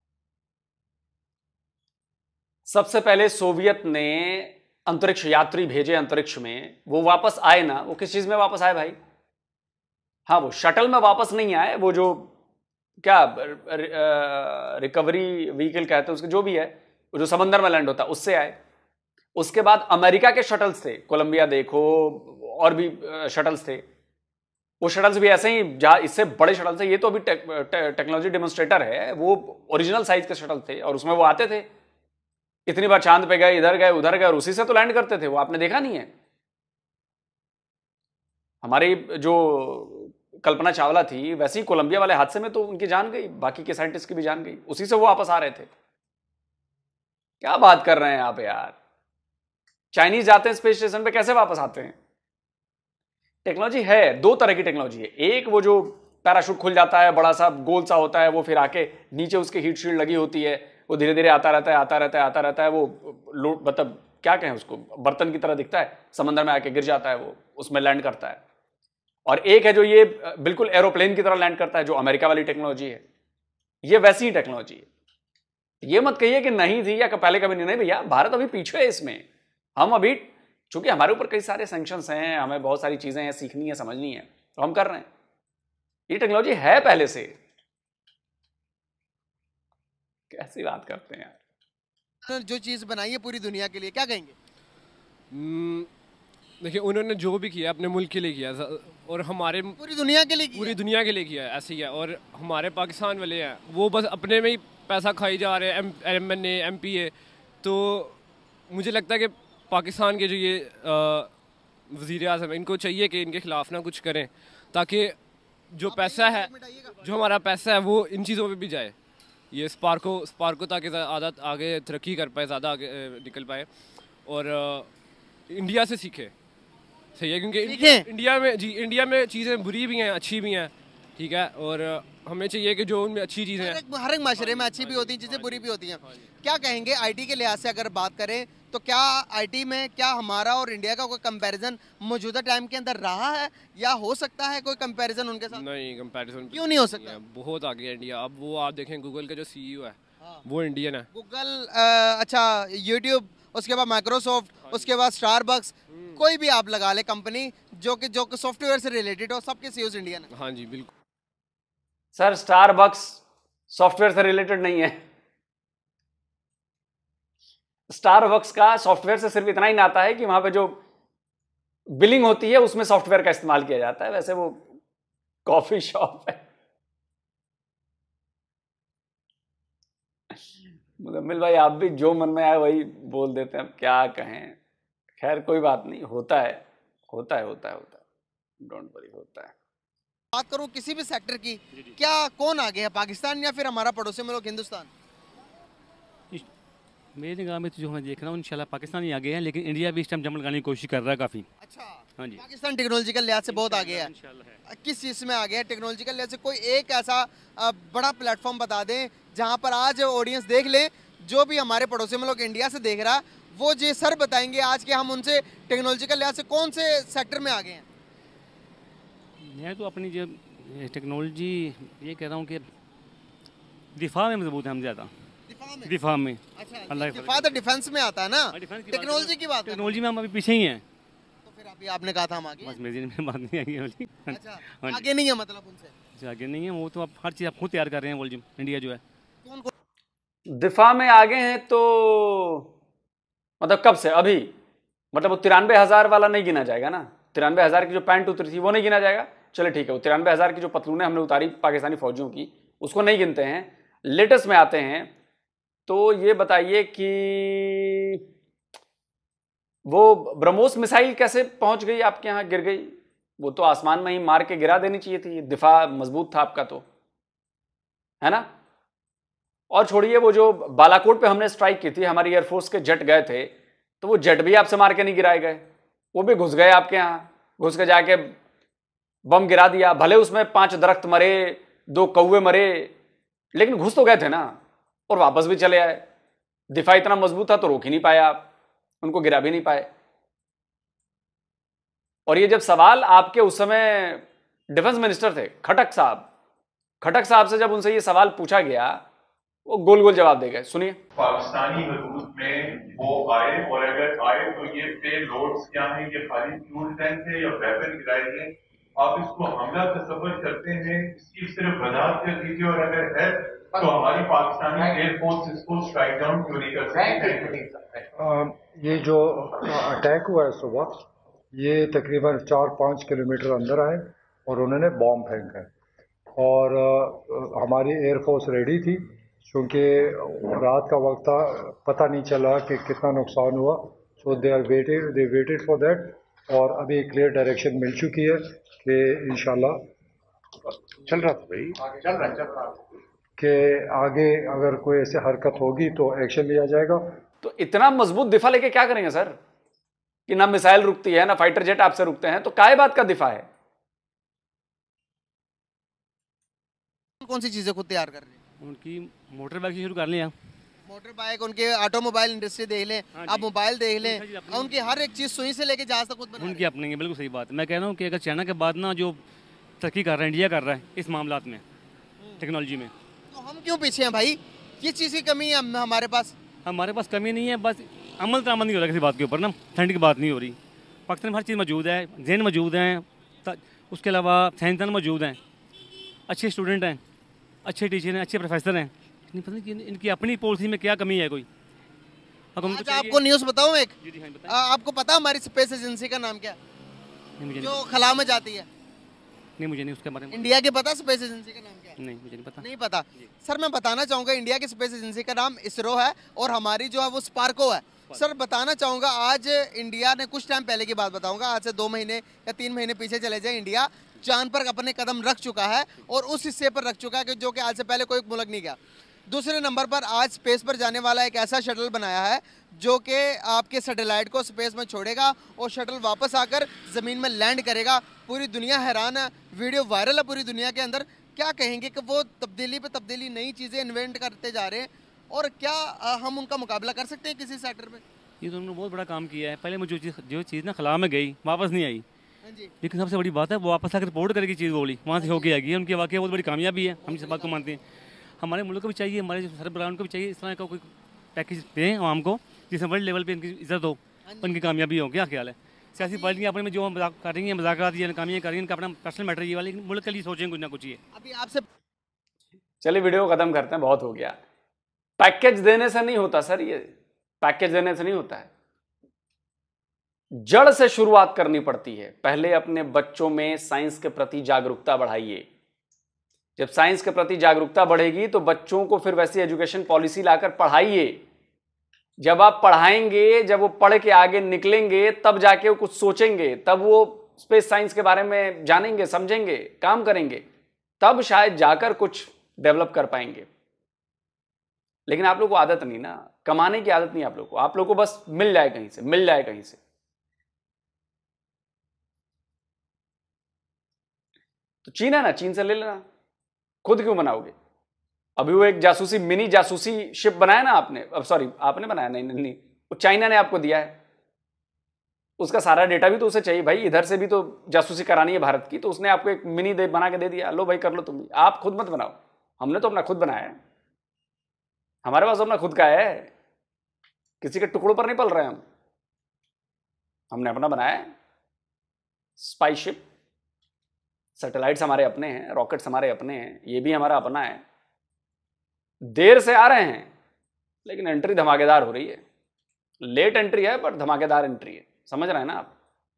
सबसे पहले सोवियत ने अंतरिक्ष यात्री भेजे अंतरिक्ष में, वो वापस आए ना, वो किस चीज में वापस आए भाई? हाँ, वो शटल में वापस नहीं आए, वो जो क्या रिकवरी व्हीकल कहते हैं उसके, जो भी है, जो समंदर में लैंड होता है, उससे आए। उसके बाद अमेरिका के शटल्स थे, कोलंबिया देखो, और भी शटल्स थे। वो शटल्स भी ऐसे ही, जहां इससे बड़े शटल्स थे, ये तो अभी टेक्नोलॉजी डेमोन्स्ट्रेटर है, वो ओरिजिनल साइज के शटल थे, और उसमें वो आते थे, इतनी बार चांद पे गए, इधर गए, उधर गए, और उसी से तो लैंड करते थे। वो आपने देखा नहीं है? हमारी जो कल्पना चावला थी, वैसे ही कोलंबिया वाले हादसे में तो उनकी जान गई, बाकी के साइंटिस्ट की भी जान गई, उसी से वो वापस आ रहे थे। क्या बात कर रहे हैं आप यार? चाइनीज जाते हैं स्पेस स्टेशन पे, कैसे वापस आते हैं? टेक्नोलॉजी है, दो तरह की टेक्नोलॉजी है। एक वो जो पैराशूट खुल जाता है, बड़ा सा गोल सा होता है, वो फिर आके नीचे उसके हीट शील्ड लगी होती है, वो धीरे धीरे आता रहता है, वो मतलब क्या कहें उसको, बर्तन की तरह दिखता है, समंदर में आके गिर जाता है, वो उसमें लैंड करता है। और एक है जो ये बिल्कुल एरोप्लेन की तरह लैंड करता है, जो अमेरिका वाली टेक्नोलॉजी है, ये वैसी ही टेक्नोलॉजी है। ये मत कहिए कि नहीं थी या पहले कभी नहीं भैया, भारत अभी पीछे है इसमें। हम अभी, चूंकि हमारे ऊपर कई सारे सैंक्शंस हैं, हमें बहुत सारी चीजें हैं सीखनी है, समझनी है, तो हम कर रहे हैं। ये टेक्नोलॉजी है पहले से। कैसी बात करते हैं यार। जो चीज बनाई है पूरी दुनिया के लिए, क्या कहेंगे? देखिए, उन्होंने जो भी किया अपने मुल्क के लिए किया, और हमारे पूरी दुनिया के लिए किया। पूरी दुनिया के लिए किया है, ऐसे ही है। और हमारे पाकिस्तान वाले हैं वो बस अपने में ही पैसा खाई जा रहे हैं, MNA MPA। तो मुझे लगता है कि पाकिस्तान के जो ये वज़ीर आज़म, इनको चाहिए कि इनके खिलाफ ना कुछ करें, ताकि जो पैसा है, जो हमारा पैसा है, वो इन चीज़ों पे भी जाए। ये स्पार्को ताकि आदत आगे तरक्की कर पाए, ज़्यादा आगे निकल पाए और इंडिया से सीखे। सही है, क्योंकि इंडिया में चीज़ें बुरी भी हैं, अच्छी भी हैं, ठीक है। और हमें चाहिए कि जो उनमें अच्छी चीज़ें हैं, हर एक माशरे में अच्छी भी होती हैं चीज़ें, बुरी भी होती हैं। क्या कहेंगे आईटी के लिहाज से अगर बात करें तो क्या आईटी में क्या हमारा और इंडिया का कोई कंपैरिजन मौजूदा टाइम के अंदर रहा है, या हो सकता है कोई कंपैरिजन उनके साथ? नहीं, कंपैरिजन क्यों नहीं हो सकता? बहुत आगे है इंडिया। अब वो आप देखें, गूगल का जो CEO है वो इंडियन है। गूगल, अच्छा, यूट्यूब, उसके बाद माइक्रोसॉफ्ट, उसके बाद स्टारबक्स, कोई भी आप लगा ले कंपनी जो कि सॉफ्टवेयर से रिलेटेड हो, सबके सीईओ इंडियन है। हाँ जी, बिल्कुल। सर, स्टारबक्स सॉफ्टवेयर से रिलेटेड नहीं है। स्टारबक्स का सॉफ्टवेयर से सिर्फ इतना ही नाता है कि वहां पे जो बिलिंग होती है उसमें सॉफ्टवेयर का इस्तेमाल किया जाता है, वैसे वो कॉफी शॉप है। मुजम्मिल भाई, आप भी जो मन में आए वही बोल देते हैं, अब क्या कहें। खैर कोई बात नहीं, होता है, डोंट वरी, होता है। बात करूं किसी भी सेक्टर की, क्या कौन आगे है, पाकिस्तान या फिर हमारा पड़ोसी मुल्क हिंदुस्तान? मेरी निगाह में तो जो मैं देख रहा हूँ इंशाल्लाह पाकिस्तान ही आगे है, लेकिन इंडिया भी इस टाइम जमल लगाने की कोशिश कर रहा है काफ़ी। अच्छा, हाँ जी। पाकिस्तान टेक्नोलॉजिकल लिहाज से बहुत आगे है। किस चीज़ में आगे है टेक्नोलॉजिकल लिहाज से? कोई एक ऐसा बड़ा प्लेटफॉर्म बता दें जहाँ पर आज ऑडियंस देख ले, जो भी हमारे पड़ोसी मुल्क इंडिया से देख रहा है, वो जी सर बताएंगे आज के हम उनसे टेक्नोलॉजिकल लिहाज से कौन से सेक्टर में आगे हैं। मैं तो अपनी जो टेक्नोलॉजी ये कह रहा हूँ कि दिफा में मजबूत है हम ज़्यादा। दिफा में? अच्छा, दिफा तो डिफेंस में आता है ना, टेक्नोलॉजी की बात। टेक्नोलॉजी में हम अभी पीछे ही हैं। तो फिर अभी आपने कहा था हम आगे। बस मेरी बात नहीं आई वाली। अच्छा, आगे नहीं है मतलब उनसे? आगे नहीं है, वो तो आप हर चीज़ आप खुद तैयार कर रहे हैं। वॉल्यूम इंडिया जो है दिफा में आगे हैं, तो मतलब कब से? अभी मतलब वो 93,000 वाला नहीं गिना जाएगा ना? 93,000 की जो पैंट उतरी थी वो नहीं गिना जाएगा? चले ठीक है, वो 93,000 की जो पतलूनें हमने उतारी पाकिस्तानी फौजियों की, उसको नहीं गिनते हैं। लेटेस्ट में आते हैं, तो ये बताइए कि वो ब्रह्मोस मिसाइल कैसे पहुंच गई आपके यहाँ, गिर गई? वो तो आसमान में ही मार के गिरा देनी चाहिए थी, दिफा मजबूत था आपका, तो है ना। और छोड़िए, वो जो बालाकोट पे हमने स्ट्राइक की थी, हमारी एयरफोर्स के जेट गए थे, तो वो जेट भी आपसे मार के नहीं गिराए गए, वो भी घुस गए आपके यहाँ, घुस के जाके बम गिरा दिया। भले उसमें 5 दरख्त मरे, 2 कौवे मरे, लेकिन घुस तो गए थे ना, और वापस भी चले आए। दिफा इतना मजबूत था तो रोक ही नहीं पाए आप, उनको गिरा भी नहीं पाए। और ये जब सवाल आपके उस समय डिफेंस मिनिस्टर थे खटक साहब से जब उनसे ये सवाल पूछा गया, वो गोल गोल जवाब दे गए। सुनिए। पाकिस्तानी हदूद में वो आए, और अगर आए तो ये पे लोड्स क्या हैं, ये खाली फ्यूल टैंक है या वेपन गिराए हैं? आप इसको हमला तस्वर करते हैं, इसकी सिर्फ वजाहत कर दीजिए, और अगर है तो हमारी पाकिस्तानी एयरफोर्स इसको स्ट्राइक डाउन क्यों नहीं कर सकती? ये जो अटैक हुआ है सुबह, ये तकरीबन 4-5 किलोमीटर अंदर आए और उन्होंने बॉम्ब फेंका, और हमारी एयरफोर्स रेडी थी, क्योंकि रात का वक्त था, पता नहीं चला कि कितना नुकसान हुआ। So they waited for that, और अभी क्लियर डायरेक्शन मिल चुकी है कि इंशाल्लाह चल रहा कि आगे अगर कोई ऐसे हरकत होगी तो एक्शन लिया जाएगा। तो इतना मजबूत दिफा लेके क्या करेंगे सर, कि ना मिसाइल रुकती है, ना फाइटर जेट आपसे रुकते हैं, तो काय बात का दिफा है? कौन सी चीजें खुद तैयार कर रहे हैं? उनकी मोटर बाइक शुरू कर लिया, मोटर बाइक, उनके ऑटोमोबाइल इंडस्ट्री देख लें, आप मोबाइल देख लें, उनकी हर एक चीज़ सुई से लेके जहाज तक खुद बना उनकी अपनी है। बिल्कुल सही बात है। मैं कह रहा हूँ कि अगर चाइना के बाद ना जो तरक्की कर रहा है, इंडिया कर रहा है इस मामलात में, टेक्नोलॉजी में, तो हम क्यों पीछे हैं भाई? ये चीज़ की कमी है हमारे पास कमी नहीं है, बस अमल दरामद नहीं हो रहा किसी बात के ऊपर ना, ठंड की बात नहीं हो रही। पाकिस्तान में हर चीज़ मौजूद है, जहन मौजूद हैं, उसके अलावा साइंसदान मौजूद हैं, अच्छे स्टूडेंट हैं, अच्छे टीचर हैं, अच्छे प्रोफेसर हैं। नहीं पता नहीं कि इनकी अपनी पॉलिसी में क्या कमी है कोई। आज आपको न्यूज़ बताऊँ एक, आपको पता हमारी स्पेस एजेंसी का नाम क्या जो खला में जाती है? नहीं, मुझे नहीं उसके बारे में। इंडिया के पता स्पेस एजेंसी का नाम क्या है? नहीं, मुझे नहीं पता। नहीं पता सर, मैं बताना चाहूँगा इंडिया की स्पेस एजेंसी का नाम इसरो है और हमारी जो है वो स्पार्को है। सर बताना चाहूँगा, आज इंडिया ने कुछ टाइम पहले की बात बताऊँगा, आज से 2 महीने या 3 महीने पीछे चले जाए, इंडिया चांद पर अपने कदम रख चुका है और उस हिस्से पर रख चुका है जो कि आज से पहले कोई मुल्क नहीं गया। दूसरे नंबर पर आज स्पेस पर जाने वाला एक ऐसा शटल बनाया है जो कि आपके सैटेलाइट को स्पेस में छोड़ेगा और शटल वापस आकर ज़मीन में लैंड करेगा। पूरी दुनिया हैरान है, वीडियो वायरल है पूरी दुनिया के अंदर। क्या कहेंगे कि वो तब्दीली पे तब्दीली, नई चीज़ें इन्वेंट करते जा रहे हैं और क्या हम उनका मुकाबला कर सकते हैं किसी सेक्टर में? ये तो उन्होंने बहुत बड़ा काम किया है। पहले मुझे जो चीज़ ना खला में गई वापस नहीं आई, लेकिन सबसे बड़ी बात है वो वापस आकर रिपोर्ट करेगी चीज़ बोली वहाँ से होके आएगी। उनकी वाकई बहुत बड़ी कामयाबी है, हम इस बात को मानते हैं। हमारे मुल्क को भी चाहिए, हमारे सरबराह को भी चाहिए इस तरह का कोई पैकेज दें आवाम को जिसमें वर्ल्ड लेवल पे इनकी इज्जत हो, उनकी कामयाबी हो। क्या ख्याल है? सियासी पार्टियाँ अपने में जो मजाक कर रही हैं, मजाकरात ये नाकामियाँ कर रही हैं, इनका अपना पर्सनल मैटर ये वाला, लेकिन मुल्क के लिए सोचें कुछ ना कुछ। ये अभी आपसे चलिए वीडियो खत्म करते हैं, बहुत हो गया। पैकेज देने से नहीं होता सर, ये पैकेज देने से नहीं होता है, जड़ से शुरुआत करनी पड़ती है। पहले अपने बच्चों में साइंस के प्रति जागरूकता बढ़ाइए। जब साइंस के प्रति जागरूकता बढ़ेगी तो बच्चों को फिर वैसी एजुकेशन पॉलिसी लाकर पढ़ाइए। जब आप पढ़ाएंगे, जब वो पढ़ के आगे निकलेंगे, तब जाके वो कुछ सोचेंगे, तब वो स्पेस साइंस के बारे में जानेंगे, समझेंगे, काम करेंगे, तब शायद जाकर कुछ डेवलप कर पाएंगे। लेकिन आप लोग को आदत नहीं ना, कमाने की आदत नहीं आप लोग को। आप लोग को बस मिल जाए कहीं से, मिल जाए कहीं से। तो चीन है ना, चीन से ले लेना, खुद क्यों बनाओगे? अभी वो एक जासूसी, मिनी जासूसी शिप बनाया ना आपने, अब सॉरी आपने बनाया नहीं, वो चाइना ने आपको दिया है। उसका सारा डेटा भी तो उसे चाहिए भाई, इधर से भी तो जासूसी करानी है भारत की, तो उसने आपको एक मिनी बना के दे दिया, लो भाई कर लो तुम। आप खुद मत बनाओ, हमने तो अपना खुद बनाया है, हमारे पास अपना खुद का है, किसी के टुकड़ों पर नहीं पल रहे हम, हमने अपना बनाया है। स्पाई शिप, सैटेलाइट्स हमारे अपने हैं, रॉकेट्स हमारे अपने हैं, ये भी हमारा अपना है। देर से आ रहे हैं लेकिन एंट्री धमाकेदार हो रही है। लेट एंट्री है पर धमाकेदार एंट्री है, समझ रहे हैं ना आप?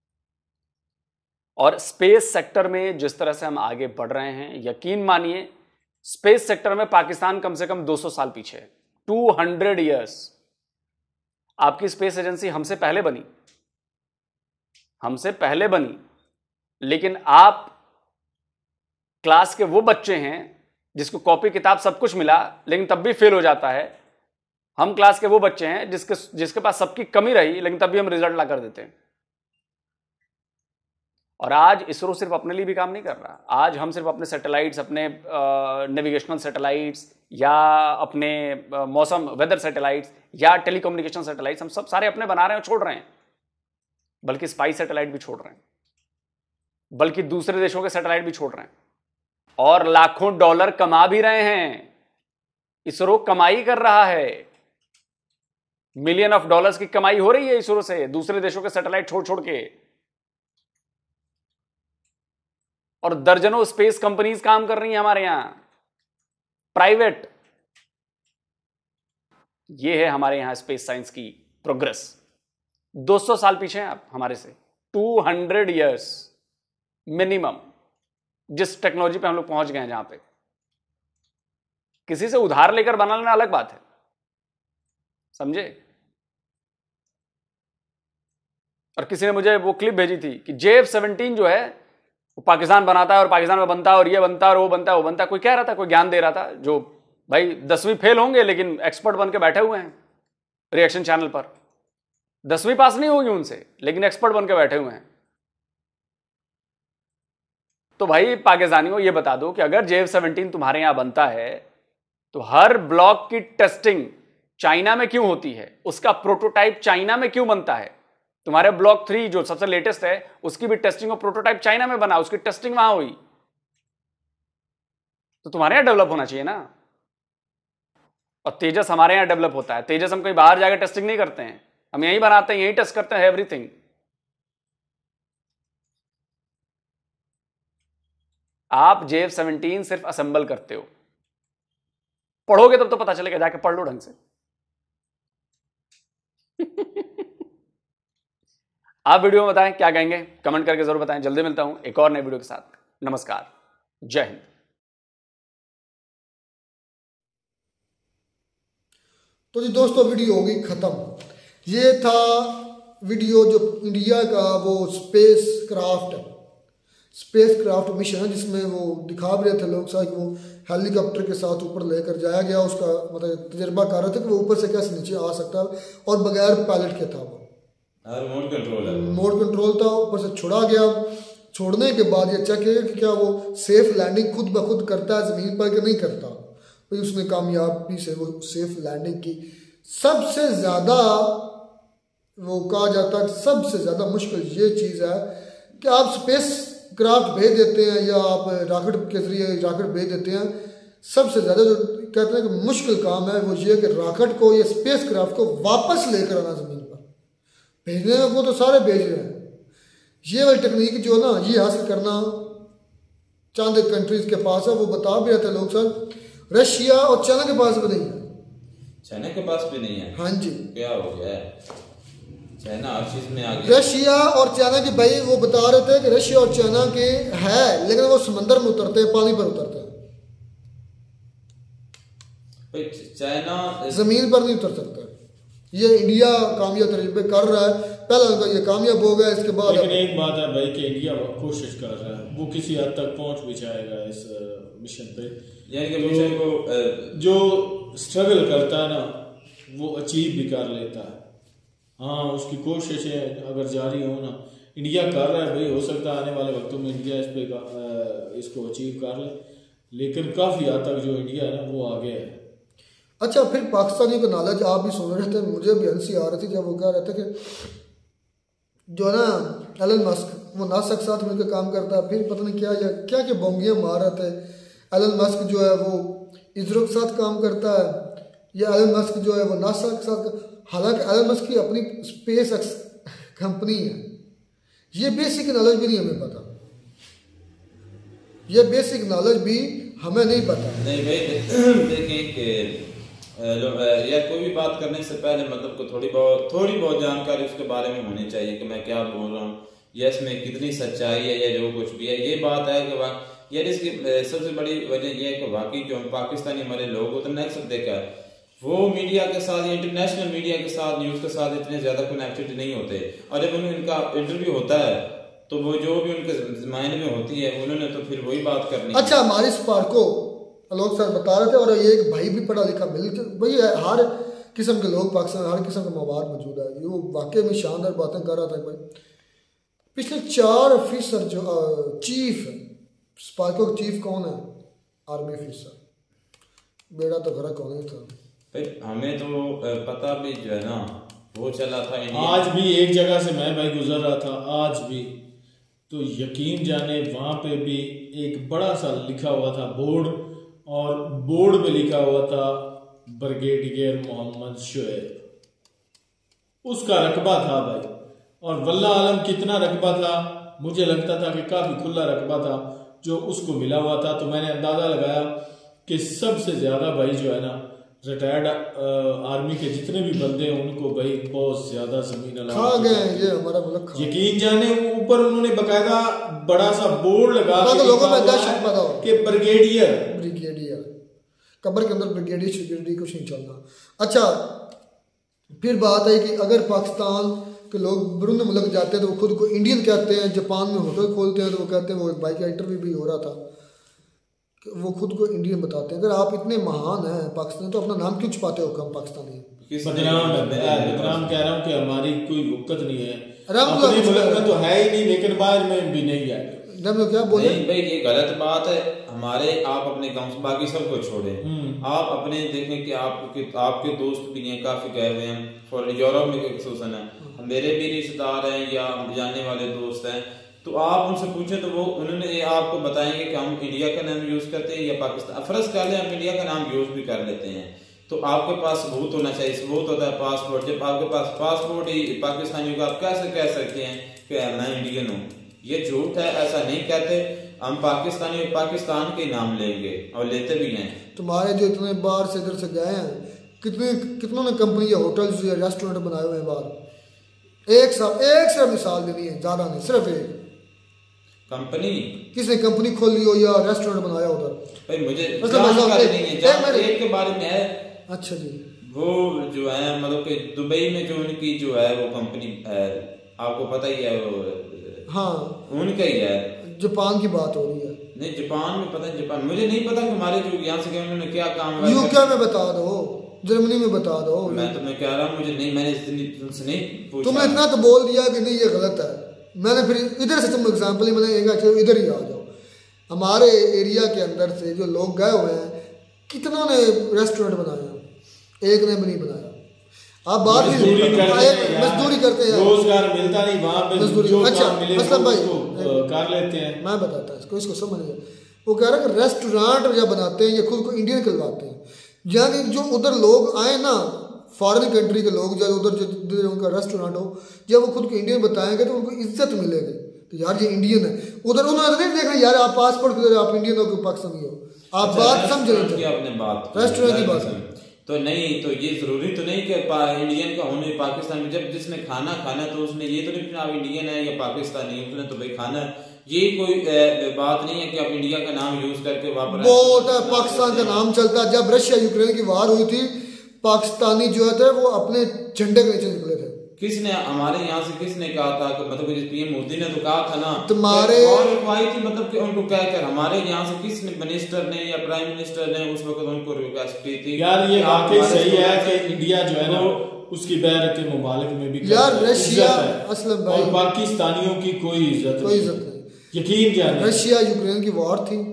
और स्पेस सेक्टर में जिस तरह से हम आगे बढ़ रहे हैं, यकीन मानिए स्पेस सेक्टर में पाकिस्तान कम से कम 200 साल पीछे है, 200 ईयर्स। आपकी स्पेस एजेंसी हमसे पहले बनी, हमसे पहले बनी, लेकिन आप क्लास के वो बच्चे हैं जिसको कॉपी किताब सब कुछ मिला लेकिन तब भी फेल हो जाता है। हम क्लास के वो बच्चे हैं जिसके पास सबकी कमी रही लेकिन तब भी हम रिजल्ट ला कर देते हैं। और आज इसरो सिर्फ अपने लिए भी काम नहीं कर रहा, आज हम सिर्फ अपने सैटेलाइट्स, अपने नेविगेशनल सैटेलाइट्स या अपने मौसम वेदर सैटेलाइट्स या टेलीकम्युनिकेशन सैटेलाइट्स, हम सब सारे अपने बना रहे हैं और छोड़ रहे हैं, बल्कि स्पाई सैटेलाइट भी छोड़ रहे हैं, बल्कि दूसरे देशों के सैटेलाइट भी छोड़ रहे हैं और लाखों डॉलर कमा भी रहे हैं। इसरो कमाई कर रहा है, मिलियन ऑफ डॉलर्स की कमाई हो रही है इसरो से, दूसरे देशों के सैटेलाइट छोड़ छोड़ के। और दर्जनों स्पेस कंपनीज काम कर रही हैं हमारे यहां, प्राइवेट। ये है हमारे यहां स्पेस साइंस की प्रोग्रेस। 200 साल पीछे हैं आप हमारे से, 200 ईयर्स मिनिमम, जिस टेक्नोलॉजी पे हम लोग पहुंच गए हैं, जहां पे किसी से उधार लेकर बना लेना अलग बात है, समझे? और किसी ने मुझे वो क्लिप भेजी थी कि JF-17 जो है वो पाकिस्तान बनाता है और पाकिस्तान में बनता है और ये बनता है और वो बनता है वो बनता है। कोई कह रहा था, कोई ज्ञान दे रहा था, जो भाई 10वीं फेल होंगे लेकिन एक्सपर्ट बन के बैठे हुए हैं रिएक्शन चैनल पर। 10वीं पास नहीं होगी उनसे लेकिन एक्सपर्ट बन के बैठे हुए हैं। तो भाई पाकिस्तानियों ये बता दो कि अगर JF-17 तुम्हारे यहां बनता है तो हर ब्लॉक की टेस्टिंग चाइना में क्यों होती है, उसका प्रोटोटाइप चाइना में क्यों बनता है। तुम्हारे ब्लॉक 3 जो सबसे लेटेस्ट है उसकी भी टेस्टिंग और प्रोटोटाइप चाइना में बना, उसकी टेस्टिंग वहां हुई, तो तुम्हारे यहां डेवलप होना चाहिए ना। और तेजस हमारे यहां डेवलप होता है। तेजस हम कहीं बाहर जाकर टेस्टिंग नहीं करते हैं, हम यहीं बनाते हैं, यहीं टेस्ट करते हैं एवरीथिंग। आप JF-17 सिर्फ असेंबल करते हो, पढ़ोगे तब तो पता चलेगा, जाके पढ़ लो ढंग से। आप वीडियो में बताएं क्या कहेंगे, कमेंट करके जरूर बताएं। जल्दी मिलता हूं एक और नए वीडियो के साथ। नमस्कार, जय हिंद। तो जी दोस्तों, वीडियो होगी खत्म। ये था वीडियो जो इंडिया का वो स्पेस क्राफ्ट मिशन है, जिसमें वो दिखा भी रहे थे लोग साहब वो हेलीकॉप्टर के साथ ऊपर लेकर जाया गया। उसका मतलब तजर्बा कर रहे थे कि वो ऊपर से कैसे नीचे आ सकता है, और बगैर पायलट के था वो, मोड कंट्रोल था। ऊपर से छोड़ा गया, छोड़ने के बाद ये चेक किया कि क्या वो सेफ लैंडिंग खुद ब खुद करता है ज़मीन पर कि नहीं करता। भाई उसने कामयाबी से वो सेफ लैंडिंग की। सबसे ज़्यादा वो कहा जाता है, सबसे ज़्यादा मुश्किल ये चीज़ है कि आप स्पेस क्राफ्ट भेज देते हैं या आप रॉकेट के जरिए रॉकेट भेज देते हैं। सबसे ज़्यादा जो कहते हैं कि मुश्किल काम है वो ये कि रॉकेट को या स्पेस क्राफ्ट को वापस लेकर आना ज़मीन पर। भेजने को तो सारे भेज रहे हैं, ये वाली टेक्निक जो ना ये हासिल करना चंद कंट्रीज के पास है। वो बता भी रहते हैं लोग सर, रशिया और चाइना के पास भी नहीं है। चाइना के पास भी नहीं है? हाँ जी। क्या हो गया है? चाइना हर चीज में आ गया। रशिया और चाइना के भाई वो बता रहे थे कि रशिया और चाइना के है, लेकिन वो समंदर में उतरते हैं, पानी पर उतरते हैं। चाइना जमीन पर नहीं उतर सकता। ये इंडिया कामयाब तरीके कर रहा है, पहले उनका ये कामयाब हो गया, इसके बाद लेकिन एक बात है भाई कि इंडिया कोशिश कर रहा है, वो किसी हद तक पहुंच भी जाएगा इस मिशन पे। यानी कि मिशन को जो स्ट्रगल करता है ना वो अचीव भी कर लेता है। हाँ, उसकी कोशिशें अगर जारी हो ना, इंडिया कर रहा है भाई, हो सकता है आने वाले वक्तों में इंडिया इस पे इसको अचीव कर ले, लेकिन काफ़ी हद तक जो इंडिया है ना वो आगे है। अच्छा, फिर पाकिस्तानियों का नॉलेज आप भी सुन रहे थे, मुझे भी हंसी आ रही थी जब वो कह रहे थे कि जो है ना एलन मस्क वो नासा के साथ मिलकर काम करता है, फिर पता नहीं क्या क्या बोंगियाँ मार रहे थे। एलन मस्क जो है वो इसरो के साथ काम करता है, या एलन मस्क जो है वो नासा के साथ, हालांकि एलन मस्क की अपनी स्पेस कंपनी है। ये बेसिक नॉलेज भी नहीं हमें पता, ये बेसिक नॉलेज भी हमें नहीं पता। नहीं भाई देखिए यार, कोई भी बात करने से पहले मतलब को थोड़ी बहुत जानकारी उसके बारे में होनी चाहिए कि मैं क्या बोल रहा हूँ, या इसमें कितनी सच्चाई है, या जो कुछ भी है। ये बात है कि यार इसकी सबसे बड़ी वजह यह है कि वाकई जो पाकिस्तानी हमारे लोग होते हैं अक्सर देखा है वो मीडिया के साथ या इंटरनेशनल मीडिया के साथ, न्यूज़ के साथ इतने ज़्यादा कनेक्टेड नहीं होते। और जब उनका इंटरव्यू होता है तो वो जो भी उनके मायने में होती है उन्होंने तो फिर वही बात करनी। अच्छा, हमारे स्पार्को लोग सर बता रहे थे, और ये एक भाई भी पढ़ा लिखा मिल भाई, हर किस्म के लोग पाकिस्तान, हर किस्म का मवाद मौजूद है। ये वाकई में शानदार बातें कर रहा था भाई। पिछले 4 ऑफिसर जो चीफ स्पार्को चीफ कौन है? आर्मी ऑफिसर, बेड़ा तो घर कौन ही था भाई, हमें तो पता भी जो है ना वो चला था। आज भी एक जगह से मैं भाई गुजर रहा था, आज भी तो यकीन जाने वहां पे भी एक बड़ा सा लिखा हुआ था बोर्ड, और बोर्ड में लिखा हुआ था ब्रिगेडियर मोहम्मद शुएब, उसका रकबा था भाई। और वल्लाह आलम कितना रकबा था, मुझे लगता था कि काफी खुला रकबा था जो उसको मिला हुआ था। तो मैंने अंदाजा लगाया कि सबसे ज्यादा भाई जो है ना रिटायर्ड आर्मी के जितने भी बंदे हैं उनको भाई बहुत ज्यादा जमीन खा गए, ये हमारा मुल्क यकीन जाने। ऊपर उन्होंने बकायदा बड़ा सा बोर्ड लगा के लोगों में दहशत पैदा हो कि ब्रिगेडियर कब्र के अंदर ब्रिगेडियर कुछ नहीं चलना। अच्छा, फिर बात है कि अगर पाकिस्तान के लोग बरूनी मुल्क जाते हैं तो वो खुद को इंडियन कहते हैं, जापान में होटल खोलते हैं तो वो कहते हैं, वो एक भाई का इंटरव्यू भी हो रहा था, वो खुद को इंडियन बताते हैं। अगर आप इतने महान हैं पाकिस्तान, तो अपना नाम क्यों छुपाते हो हम पाकिस्तानी? बदनाम कह रहा हूँ कि हमारी कोई वक़्त नहीं है, अपने मुल्क में तो है ही नहीं, लेकिन बाहर में भी नहीं है। जब क्या बोले नहीं भाई ये गलत बात है। हमारे आप अपने गांव से बाकी सबको छोड़े, आप अपने देखें कि आपके दोस्त भी हैं, काफी गए हुए हैं फॉर यूरोप में खसूसन है, मेरे भी रिश्तेदार हैं या जानने वाले दोस्त हैं, तो आप उनसे पूछें तो वो उन्होंने आपको बताएंगे कि हम इंडिया का नाम यूज करते हैं या पाकिस्तान। फर्ज कर लें हम इंडिया का नाम यूज भी कर लेते हैं, तो आपके पास सबूत होना चाहिए। सबूत होता है पासपोर्ट। जब आपके पास पासपोर्ट ही पाकिस्तानी होगा, आप कैसे कह सकते हैं कि मैं इंडियन हूँ? ये झूठ है, ऐसा नहीं कहते। हम पाकिस्तानी पाकिस्तान के नाम लेंगे और लेते भी हैं। तुम्हारे जो इतने बाहर से इधर से गए हैं, कितनों ने कंपनी या होटल्स या रेस्टोरेंट बनाए हुए हैं बाहर। एक से मिसाल देनी है, ज्यादा नहीं, सिर्फ एक कंपनी। किसने कंपनी खोल ली हो या रेस्टोरेंट बनाया उधर? भाई मुझे जानकारी नहीं है, जानकारी के बारे में है। अच्छा जी। वो जो है मतलब कि दुबई में जो उनकी जो है वो कंपनी है, आपको पता ही है वो। हाँ उनका ही है। जापान की बात हो रही है। नहीं जापान में पता है, जापान मुझे नहीं पता कि हमारे जो यहाँ से गए उन्होंने क्या काम है। यूके में बता दो, जर्मनी में बता दो। मैं तुम्हें कह रहा हूँ मुझे नहीं, मैंने तुमसे नहीं पूछा। तुमने इतना तो बोल दिया कि नहीं ये गलत है। मैंने फिर इधर से तुम एग्जाम्पल ही मैंने इधर ही आ जाओ। हमारे एरिया के अंदर से जो लोग गए हुए हैं, कितनों ने रेस्टोरेंट बनाया, एक ने भी नहीं बनाया। आप बात मजदूरी करते हैं, रोजगार मिलता नहीं वहाँ पे, जो अच्छा मतलब भाई कर लेते हैं। मैं बताता हूँ इसको समझिए। वो कह रहा है कि रेस्टोरेंट जब बनाते हैं ये खुद को इंडियन कहलवाते हैं, यानी जो उधर लोग आए ना, फॉरेन कंट्री के लोग जब उधर उनका रेस्टोरेंट हो, जब वो खुद को इंडियन बताएंगे तो उनको इज्जत मिलेगी तो यार ये इंडियन है। उधर उन्होंने नहीं देखना यार आप पासपोर्ट के आप इंडियन हो कि पाकिस्तानी हो। आप बात समझ रहे थे आपने बात रेस्टोरेंट की बात तो नहीं, तो ये जरूरी तो नहीं कि इंडियन का होने पाकिस्तान में। जब जिसने खाना खाना तो उसने ये तो नहीं पूछना आप इंडियन है या पाकिस्तानी है, उसने तो भाई खाना। ये कोई बात नहीं है कि आप इंडिया का नाम यूज करके वापस बहुत है पाकिस्तान का नाम चलता है। जब रशिया यूक्रेन की वार हुई थी, पाकिस्तानी जो है वो अपने झंडे के नीचे निकले थे। किसने हमारे यहाँ से किसने कहा था कि मतलब पीएम मोदी ने तो कहा था ना तुम्हारे आई थी, मतलब कि उनको कहकर हमारे यहाँ से किसने मिनिस्टर ने या प्राइम मिनिस्टर ने उस वक्त उनको रिक्वेस्ट की थी। यार ये वाकई सही है कि इंडिया जो है ना उसकी बैर के मुमालिक में भी यार रशिया असलम भाई और पाकिस्तानियों की कोई इज्जत नहीं। यकीन जाने रशिया यूक्रेन की वॉर थी,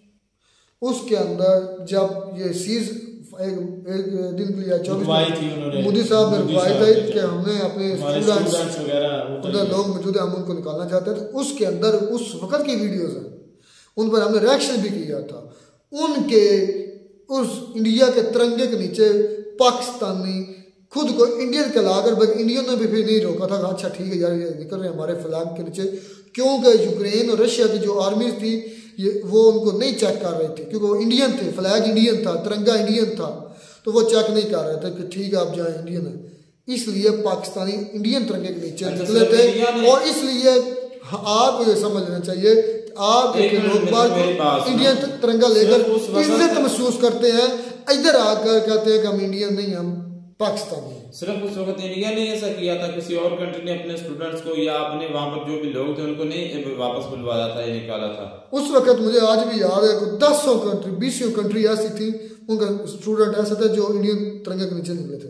उसके अंदर जब ये सीज एक दिन के लिए 24 मोदी साहब ने रुकवाई थी कि हमने अपने स्टूडेंट्स वगैरह लोग मौजूद हैं, हम उनको निकालना चाहते हैं। तो उसके अंदर उस वक्त की वीडियोस हैं, उन पर हमने रिएक्शन भी किया था। उनके उस इंडिया के तिरंगे के नीचे पाकिस्तानी खुद को इंडियन कहलाकर, बल्कि इंडियन ने भी फिर नहीं रोका था। अच्छा ठीक है यार ये निकल रहे हमारे फ्लैग के नीचे, क्योंकि यूक्रेन और रशिया की जो आर्मी थी ये वो उनको नहीं चेक कर रहे थे, क्योंकि वो इंडियन थे, फ्लैग इंडियन था, तिरंगा इंडियन था, तो वो चेक नहीं कर रहे थे कि ठीक है आप जाए इंडियन है। इसलिए पाकिस्तानी इंडियन तिरंगे के नीचे निकले थे। और इसलिए आपको ये समझ लेना चाहिए आप लोग बार इंडियन तिरंगा लेकर इज्जत महसूस करते हैं, इधर आकर कहते हैं कि हम इंडियन नहीं, हम पाकिस्तानी। सिर्फ उस वक्त इंडिया ने ऐसा किया था, किसी और कंट्री ने अपने स्टूडेंट्स को या अपने वहां पर जो भी लोग थे उनको नहीं वापस बुलवाया था या निकाला था। उस वक्त मुझे आज भी याद है कि 10 कंट्री 20 कंट्री ऐसी थी, उनका स्टूडेंट ऐसे थे जो इंडियन तिरंगे के नीचे निकले थे।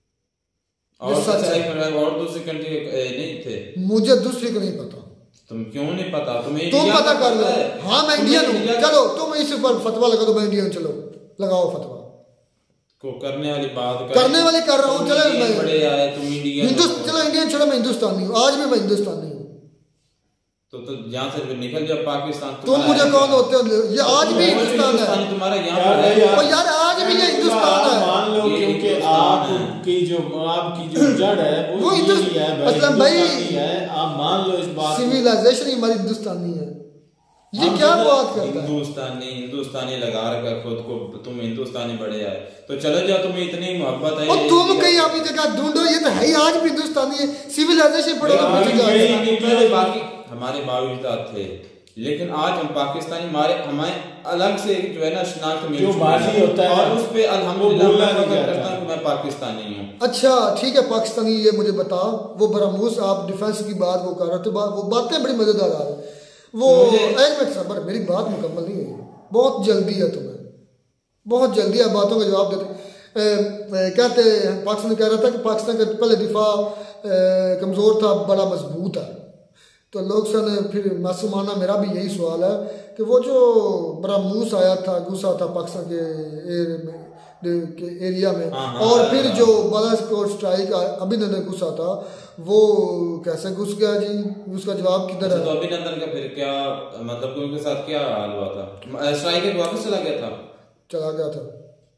और दूसरी कंट्री नहीं थे, मुझे दूसरी को नहीं पता। तुम क्यों नहीं पता? तुम पता कर लो। हाँ मैं इंडियन हूँ, चलो तुम इस पर फतवा लगा दो मैं इंडियन, चलो लगाओ फतवा को करने वाली बात करने वाली कर रहा हूँ। चलो मैं बड़े आए तुम इंडियन, चलो इंडियन छोड़ो, मैं हिंदुस्तानी हूँ, आज भी मैं हिंदुस्तानी हूँ। तो यहाँ से निकल जाओ पाकिस्तान। तुम मुझे कौन होते हो? ये आज भी हिंदुस्तान है तुम्हारा यहाँ पर यार, आज भी ये हिंदुस्तान है। मान लो क्योंकि आपकी जो जड़ है वो मतलब भाई आप मान लो इस बात, सिविलाइजेशन हमारी हिंदुस्तानी है। ये क्या बात करता है? हिंदुस्तानी लगा रखा खुद को, तुम हिंदुस्तानी बड़े आए तो चलो जाओ, तुम्हें इतनी मोहब्बत है और तुम कहीं अपनी जगह ढूंढो, ये तो है ही आज भी हिंदुस्तानी है। सिविलाइजेशन पड़ेगा बाकी हमारे बावजूद थे, लेकिन आज हम पाकिस्तानी हमारे अलग से जो है ना शनाख्त मिल होता है और उस पे अल्हम्दुलिल्लाह मैं पाकिस्तानी हूँ। अच्छा ठीक है पाकिस्तानी, ये मुझे बताओ वो बरामूस आप डिफेंस की बात वो कर रहे थे, वो बातें बड़ी मजेदार आ रही। वो एक मिनट सबर, मेरी बात मुकम्मल नहीं है, बहुत जल्दी है तुम्हें, बहुत जल्दी है बातों का जवाब देते। कहते पाकिस्तान कह रहा था कि पाकिस्तान का पहले दिफा कमज़ोर था, बड़ा मजबूत है। तो लोग सन फिर मासूमाना मेरा भी यही सवाल है कि वो जो ब्रह्मोस आया था, घुसा था पाकिस्तान के एरिया में, और फिर जो बालाकोट स्ट्राइक अभिनंदन घुसा था, वो कैसे घुस गया जी? उसका जवाब किधर है? तो अभिनंदन का फिर क्या मतलब, उनके साथ क्या हाल हुआ था? स्ट्राइक वापस चला गया था? चला गया था,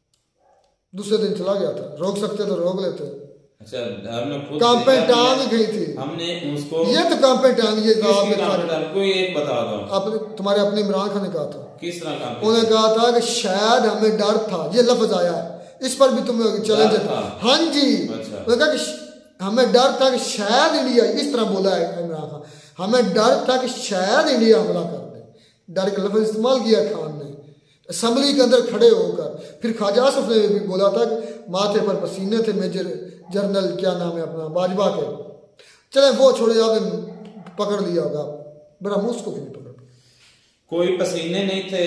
दूसरे दिन चला गया था। रोक सकते तो रोक लेते। अच्छा, हमने खुद कांपे टांग गई थी हमने उसको, ये तो कांपे टांग, ये कोई एक बता दो। तुम्हारे अपने इमरान खान ने कहा था। किस तरह का? उन्होंने कहा था कि शायद हमें डर था, ये लफ्ज आया है, इस पर भी तुम्हें चैलेंज था। हाँ जी, उन्होंने कहा कि हमें डर था कि शायद इंडिया, इस तरह बोला है इमरान खान, हमें डर था कि शायद इंडिया हमला कर दे। डर का लफ्ज इस्तेमाल किया खान ने असम्बली के अंदर खड़े होकर। फिर ख्वाजा आसिफ ने भी बोला था कि माथे पर पसीने थे मेजर जनरल क्या नाम है अपना बाजवा के। चले वो छोड़े, आपने पकड़ लिया होगा, ब्रह्मोस को क्यों नहीं पकड़? कोई पसीने नहीं थे।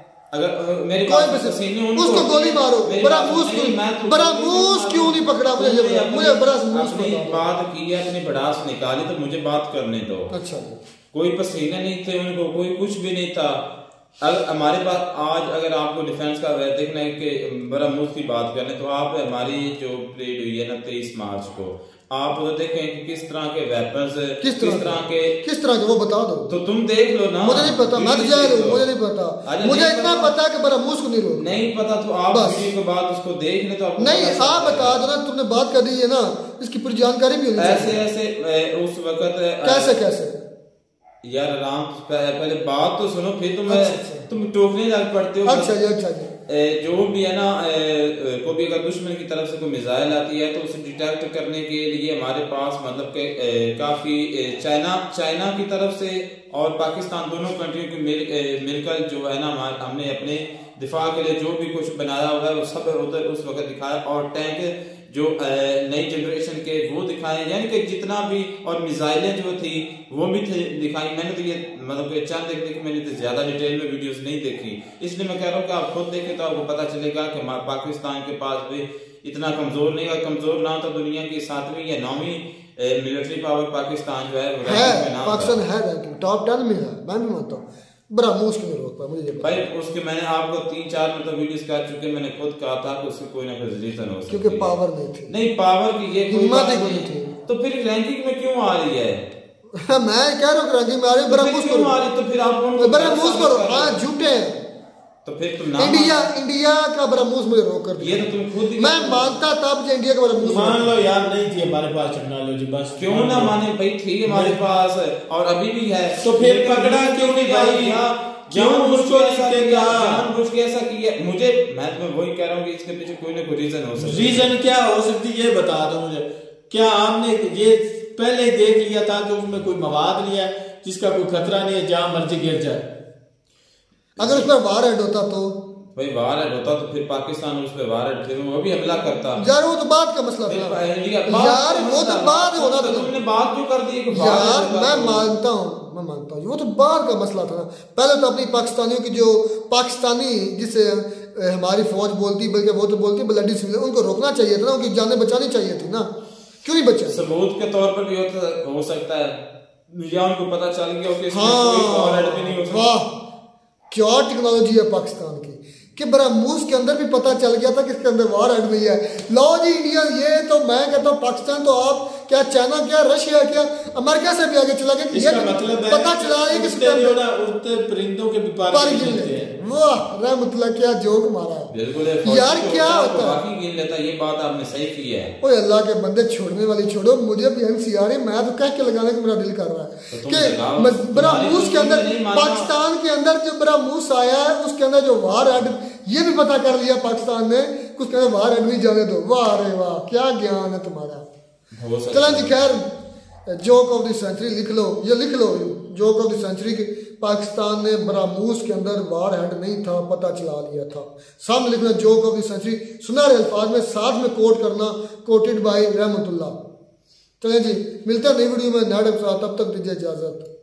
अगर मेरी बात पसीने, उसको गोली मारो। ब्रह्मोस क्यों नहीं पकड़ा? मुझे बात की है, अपनी भड़ास निकाली तो मुझे बात करने दो। अच्छा, कोई पसीने नहीं थे उनको, कोई कुछ भी नहीं था। अगर हमारे पास आज अगर आपको डिफेंस का देखना है कि ब्रह्मोस की बात करें, तो आप हमारी जो परेड हुई है ना 23 मार्च को, आप उधर देखें कि किस तरह के वेपन्स, किस तरह के वो बता दो। तो तुम देख लो ना। मुझे नहीं पता, मैं जा रहा हूँ, मुझे नहीं पता। मुझे इतना पता कि ब्रह्मोस को नहीं रोक, नहीं पता तो आप वीडियो के बाद उसको देख ले तो आपको नहीं, आप बता दो ना, तुमने बात कर दी है ना, इसकी पूरी जानकारी भी होनी चाहिए। ऐसे उस वक्त कैसे यार आराम, पहले बात तो सुनो, फिर तुम टोकने लग पड़ते हो। अच्छा जी। जो भी है ना, को भी अगर दुश्मन की तरफ से कोई मिसाइल आती है तो उसे डिटेक्ट करने के लिए हमारे पास मतलब के काफी चाइना की तरफ से और पाकिस्तान दोनों कंट्रियों की मिलकर जो है ना, हमने अपने दिफा के लिए जो भी कुछ बनाया हुआ है वो सब उधर उस वक्त दिखाया। और टैंक जो नई जनरेशन के वो दिखाए, यानी कि जितना भी, और मिसाइलें जो थी वो भी दिखाई। मैंने तो ये मतलब चंद देखी, मैंने तो ज्यादा डिटेल में वीडियोस नहीं देखी, इसलिए मैं कह रहा हूँ कि आप खुद देखें तो आपको पता चलेगा कि पाकिस्तान के पास भी इतना कमजोर नहीं है। कमजोर ना तो दुनिया की 7वीं या 9वीं मिलिट्री पावर पाकिस्तान जो है पाकिस्तान है, टॉप 10 में है, मैं भी मानता हूँ। ब्रह्मोस क्यों नहीं रोकता मुझे भाई? उसके मैंने आपको 3-4 मतलब वीडियोस कर चुके, मैंने खुद कहा था कि उसकी कोई ना कोई रीजन हो सकती है, क्योंकि पावर नहीं थी। नहीं, पावर की ये कोई हिम्मत नहीं थी, तो फिर रैंकिंग में क्यों आ रही है? मैं कह रहा हूँ रैंकिंग में आ रही है, ब्रह्मोस क्यों आ रही? तो फिर आप ब्रह्मोस को झूठे हैं। तो फिर तुम इंडिया का ब्रह्मोस मुझे रोक कर दिया। ये तो तुम खुद, मैं मानता तब जो इंडिया का ब्रह्मोस मान लो यार, नहीं थी हमारे पास टेक्नोलॉजी, बस क्यों ना माने भाई, थी हमारे पास और अभी भी है, तो फिर पकड़ा क्यों नहीं भाई? जानबूझ के ऐसा किया। मुझे मैं तुम्हें वही कह रहा हूँ कि इसके पीछे कोई ना कोई रीजन हो सकता है। रीजन क्या हो सकती है ये बता दो मुझे। क्या आपने ये पहले देख लिया था कि उसमें कोई मवाद नहीं है जिसका कोई खतरा नहीं है, जहां मर्जी गिर जाए? अगर उस पर वार हेड होता तो भाई, वार हेड होता तो फिर पाकिस्तान उस पर वार हेड थे, वो भी हमला करता यार। वो तो बात का मसला था यार, वो तो बाद होना था। तुमने बात क्यों कर दी यार? मैं मानता हूँ, वो तो बाद का मसला था। पहले तो अपनी पाकिस्तानियों की जो पाकिस्तानी जिसे हमारी फौज बोलती, बल्कि वो तो बोलती ब्लडी सिविलियन, उनको रोकना चाहिए था ना, उनकी जानें बचानी चाहिए थी ना, क्यों नहीं बचा? सबूत के तौर पर भी हो सकता है, या उनको पता चल गया कि कोई वार हेड भी नहीं हो सकता। वाह, क्या टेक्नोलॉजी है पाकिस्तान की कि ब्रह्मोस के अंदर भी पता चल गया था कि इसके अंदर वार हेड नहीं है। लो जी इंडिया, ये तो मैं कहता हूँ पाकिस्तान तो आप क्या, चाइना क्या, रशिया क्या, अमेरिका से भी आगे चला गया। इसका मतलब है पता चला है कि उड़ते परिंदों के भी पार गिन लेते हैं। वाह रहमतुल्लाह, क्या जोक मारा बिल्कुल यार, क्या होता है बाकी गिन लेता। ये बात आपने सही की है। ओए अल्लाह के बंदे, छोड़ने वाली छोड़ो, मुझे भी एमसी आ रही, मैं तो कह के लगाने को मेरा दिल कर रहा है कि ब्रह्मोस के अंदर, पाकिस्तान के अंदर जो ब्रह्मोस आया है उसके अंदर जो वार हेड, ये भी पता कर लिया पाकिस्तान ने, कुछ कहते वार हेड नहीं जाने दो। वाह रे वाह, क्या ज्ञान है तुम्हारा। चला जी, खैर जोक ऑफ द सेंचुरी लिख लो, ये लिख लो, जोक ऑफ द सेंचुरी की पाकिस्तान ने ब्रह्मोस के अंदर वार हेड नहीं था, पता चला लिया था। सामने लिखना जोक ऑफ द सेंचुरी, सुनहरे अल्फाज में, साथ में कोट करना, कोटेड बाय रहमतुल्लाह। चलें जी, मिलते हैं नई वीडियो में नए, तब तक दीजिए इजाजत।